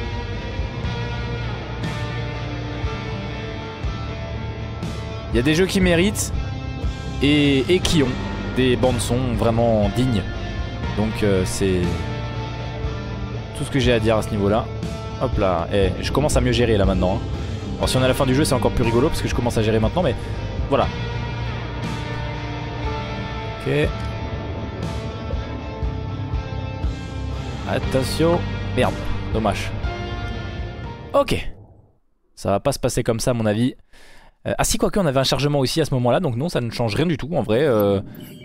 Speaker 1: Il y a des jeux qui méritent et, et qui ont des bandes son vraiment dignes. Donc euh, c'est tout ce que j'ai à dire à ce niveau là. Hop là, et je commence à mieux gérer là maintenant. Hein. Alors si on est à la fin du jeu c'est encore plus rigolo parce que je commence à gérer maintenant mais voilà. Ok. Attention. Merde, dommage. Ok. Ça va pas se passer comme ça à mon avis. Euh, ah si, quoique on avait un chargement aussi à ce moment là donc non ça ne change rien du tout en vrai. Euh...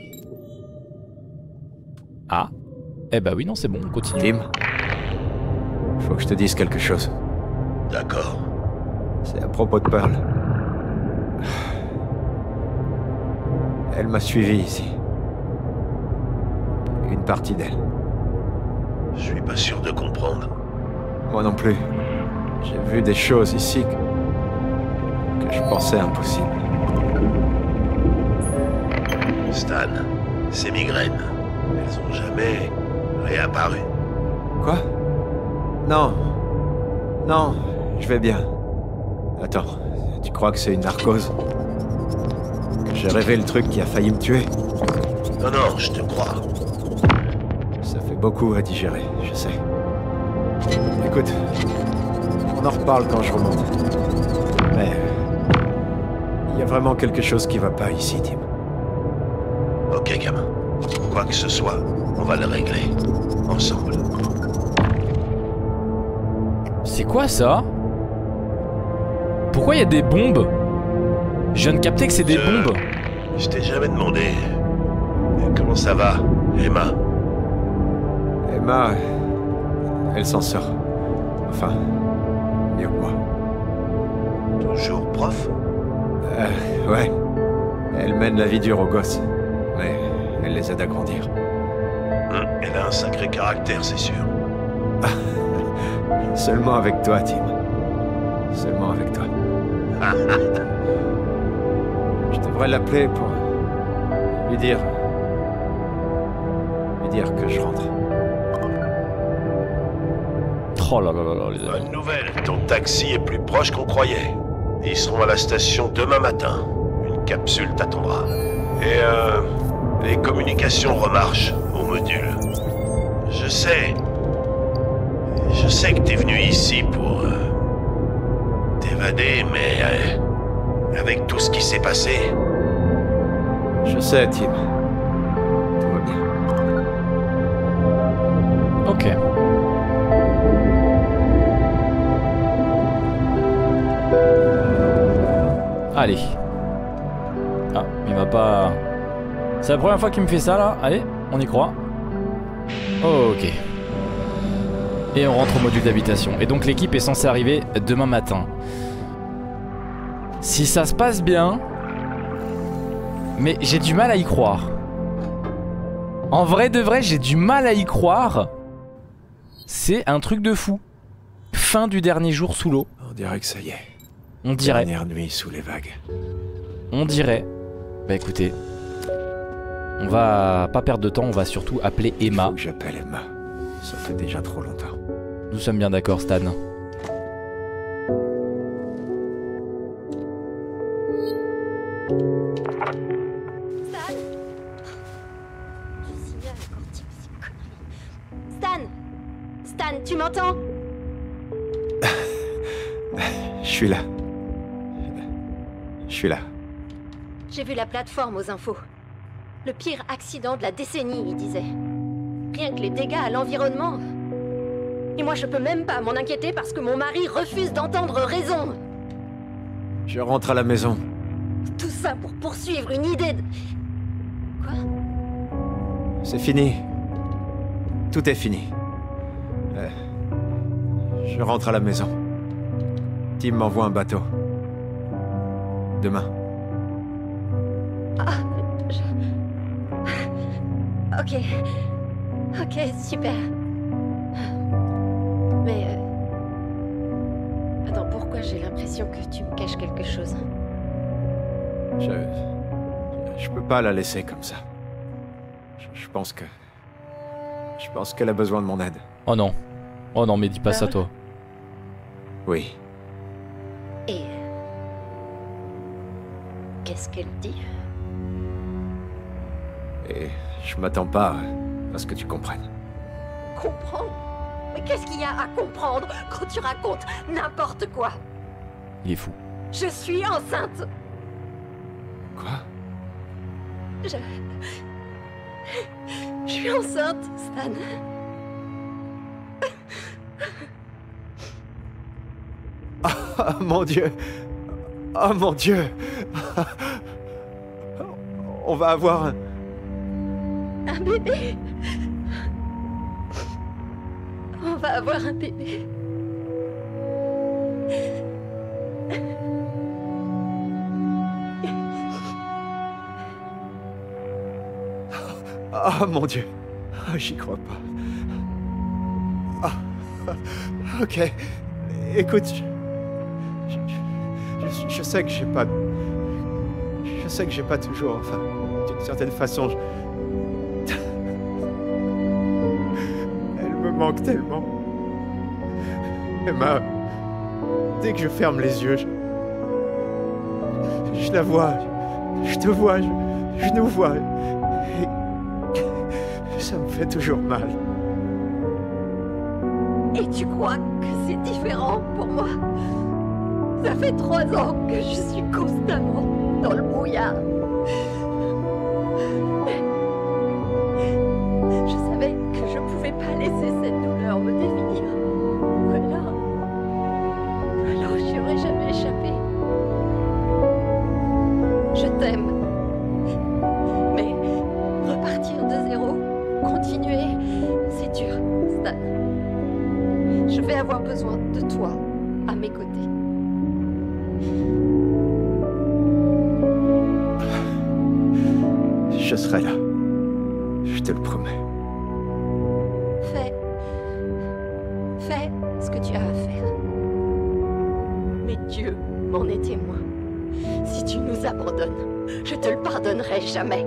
Speaker 1: Ah. Eh bah oui non c'est bon, on continue.
Speaker 2: Tim, faut que je te dise quelque chose.
Speaker 4: D'accord.
Speaker 2: C'est à propos de Pearl. Elle m'a suivi ici. Une partie d'elle.
Speaker 4: Je suis pas sûr de comprendre.
Speaker 2: Moi non plus. J'ai vu des choses ici que, que je pensais impossibles.
Speaker 4: Stan, ces migraines, elles ont jamais réapparu.
Speaker 2: Quoi? Non. Non, je vais bien. Attends, tu crois que c'est une narcose? Que j'ai rêvé le truc qui a failli me tuer?
Speaker 4: Non, non, je te crois.
Speaker 2: Ça fait beaucoup à digérer, je sais. Écoute, on en reparle quand je remonte. Mais... il y a vraiment quelque chose qui va pas ici, Tim.
Speaker 4: Ok, gamin. Quoi que ce soit, on va le régler. Ensemble.
Speaker 1: C'est quoi ça? Pourquoi il y a des bombes? Je viens de capter que c'est des
Speaker 4: Je-
Speaker 1: bombes.
Speaker 4: Je t'ai jamais demandé. Mais comment ça va, Emma?
Speaker 2: Emma... elle s'en sort. Enfin... mieux que moi.
Speaker 4: Toujours prof?
Speaker 2: Euh, ouais. Elle mène la vie dure aux gosses. Mais elle les aide à grandir.
Speaker 4: Hum, Elle a un sacré caractère, c'est sûr.
Speaker 2: Seulement avec toi, Tim. Seulement avec toi. Je devrais l'appeler pour... lui dire... lui dire que je rentre.
Speaker 1: Oh là là là là les amis.
Speaker 4: Bonne nouvelle, ton taxi est plus proche qu'on croyait. Ils seront à la station demain matin. Une capsule t'attendra. Et euh... les communications remarchent au module. Je sais... Je sais que t'es venu ici pour... euh, t'évader, mais... euh, avec tout ce qui s'est passé...
Speaker 2: Je sais, Tim. Tout va bien.
Speaker 1: Ok. Allez. Ah, il m'a pas... C'est la première fois qu'il me fait ça là. Allez, on y croit. Ok. Et on rentre au module d'habitation. Et donc l'équipe est censée arriver demain matin. Si ça se passe bien... Mais j'ai du mal à y croire. En vrai de vrai, j'ai du mal à y croire. C'est un truc de fou. Fin du dernier jour sous l'eau.
Speaker 2: On dirait que ça y est.
Speaker 1: On dirait.
Speaker 2: Dernière nuit sous les vagues.
Speaker 1: On dirait. Bah écoutez. On va pas perdre de temps, on va surtout appeler Emma.
Speaker 2: Faut que j'appelle Emma. Ça fait déjà trop longtemps.
Speaker 1: Nous sommes bien d'accord, Stan.
Speaker 3: Stan Je signale encore type ces conneries. Stan Stan, tu m'entends?
Speaker 2: Je suis là. Je suis là.
Speaker 3: J'ai vu la plateforme aux infos. Le pire accident de la décennie, il disait. Rien que les dégâts à l'environnement. Et moi, je peux même pas m'en inquiéter parce que mon mari refuse d'entendre raison.
Speaker 2: Je rentre à la maison.
Speaker 3: Tout ça pour poursuivre une idée de... Quoi?
Speaker 2: C'est fini. Tout est fini. Euh, je rentre à la maison. Tim m'envoie un bateau. Demain.
Speaker 3: Ah, je...
Speaker 6: Ok. Ok, super. Mais... Euh... Attends, pourquoi j'ai l'impression que tu me caches quelque chose?
Speaker 2: Je... Je peux pas la laisser comme ça. Je, je pense que... Je pense qu'elle a besoin de mon aide.
Speaker 1: Oh non. Oh non, mais dis pas ça,
Speaker 6: Pearl?
Speaker 1: toi.
Speaker 2: Oui.
Speaker 6: Et... Qu'est-ce qu'elle dit?
Speaker 2: Et je m'attends pas à ce que tu comprennes.
Speaker 6: Comprendre? Mais qu'est-ce qu'il y a à comprendre quand tu racontes n'importe quoi?
Speaker 1: Il est fou.
Speaker 6: Je suis enceinte!
Speaker 2: Quoi?
Speaker 6: Je... Je suis enceinte, Stan.
Speaker 2: Oh mon Dieu! Oh mon Dieu! On va avoir un...
Speaker 6: Un bébé? On va avoir un bébé.
Speaker 2: Oh mon Dieu! Oh, j'y crois pas. Oh. Ok. Écoute, je... Je, je- je sais que j'ai pas... Je sais que j'ai pas toujours... Enfin, d'une certaine façon, je... Elle me manque tellement. Emma, dès que je ferme les yeux, je, je la vois, je te vois, je, je nous vois. Et ça me fait toujours mal.
Speaker 6: Et tu crois que c'est différent pour moi? Ça fait trois ans que je suis constamment dans le brouillard. Je savais que je pouvais pas laisser cette douleur me définir. Ou alors... ou alors j'y aurais jamais échappé. Je t'aime. Mais repartir de zéro, continuer, c'est dur, Stan. Je vais avoir besoin de toi à mes côtés.
Speaker 2: Je serai là. Je te le promets.
Speaker 6: Fais... Fais ce que tu as à faire. Mais Dieu m'en est témoin. Si tu nous abandonnes, je te le pardonnerai jamais.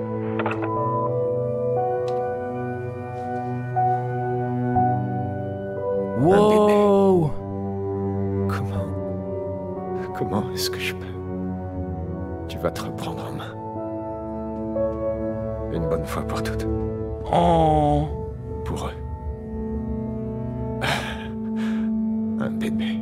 Speaker 1: Wow.
Speaker 2: Comment... Comment est-ce que je peux... Tu vas te reprendre en main. Une bonne fois pour toutes.
Speaker 1: Oh.
Speaker 2: Pour eux. Un bébé.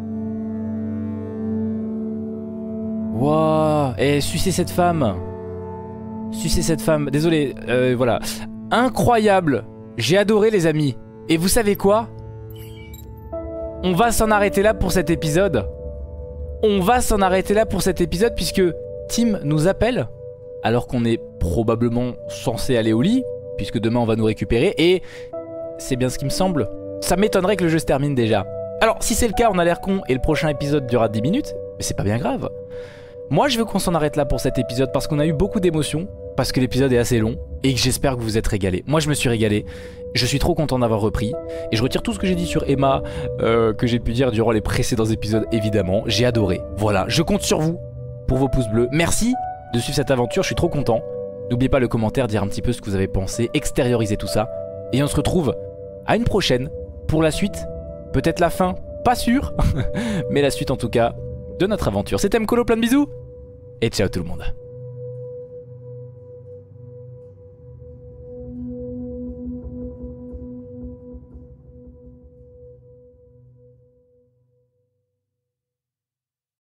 Speaker 1: Wow. Et sucer cette femme. Sucer cette femme. Désolé, euh, voilà. Incroyable. J'ai adoré, les amis. Et vous savez quoi? On va s'en arrêter là pour cet épisode. On va s'en arrêter là pour cet épisode puisque Tim nous appelle alors qu'on est probablement censé aller au lit puisque demain on va nous récupérer et c'est bien ce qui me semble. Ça m'étonnerait que le jeu se termine déjà. Alors si c'est le cas, on a l'air con et le prochain épisode durera dix minutes, mais c'est pas bien grave. Moi je veux qu'on s'en arrête là pour cet épisode parce qu'on a eu beaucoup d'émotions, parce que l'épisode est assez long et que j'espère que vous vous êtes régalés. Moi je me suis régalé, je suis trop content d'avoir repris et je retire tout ce que j'ai dit sur Emma, euh, que j'ai pu dire durant les précédents épisodes évidemment. J'ai adoré, voilà, je compte sur vous pour vos pouces bleus. Merci de suivre cette aventure, je suis trop content. N'oubliez pas le commentaire, dire un petit peu ce que vous avez pensé, extérioriser tout ça. Et on se retrouve à une prochaine pour la suite, peut-être la fin, pas sûr, mais la suite en tout cas de notre aventure. C'était Mkolo, plein de bisous et ciao tout le monde.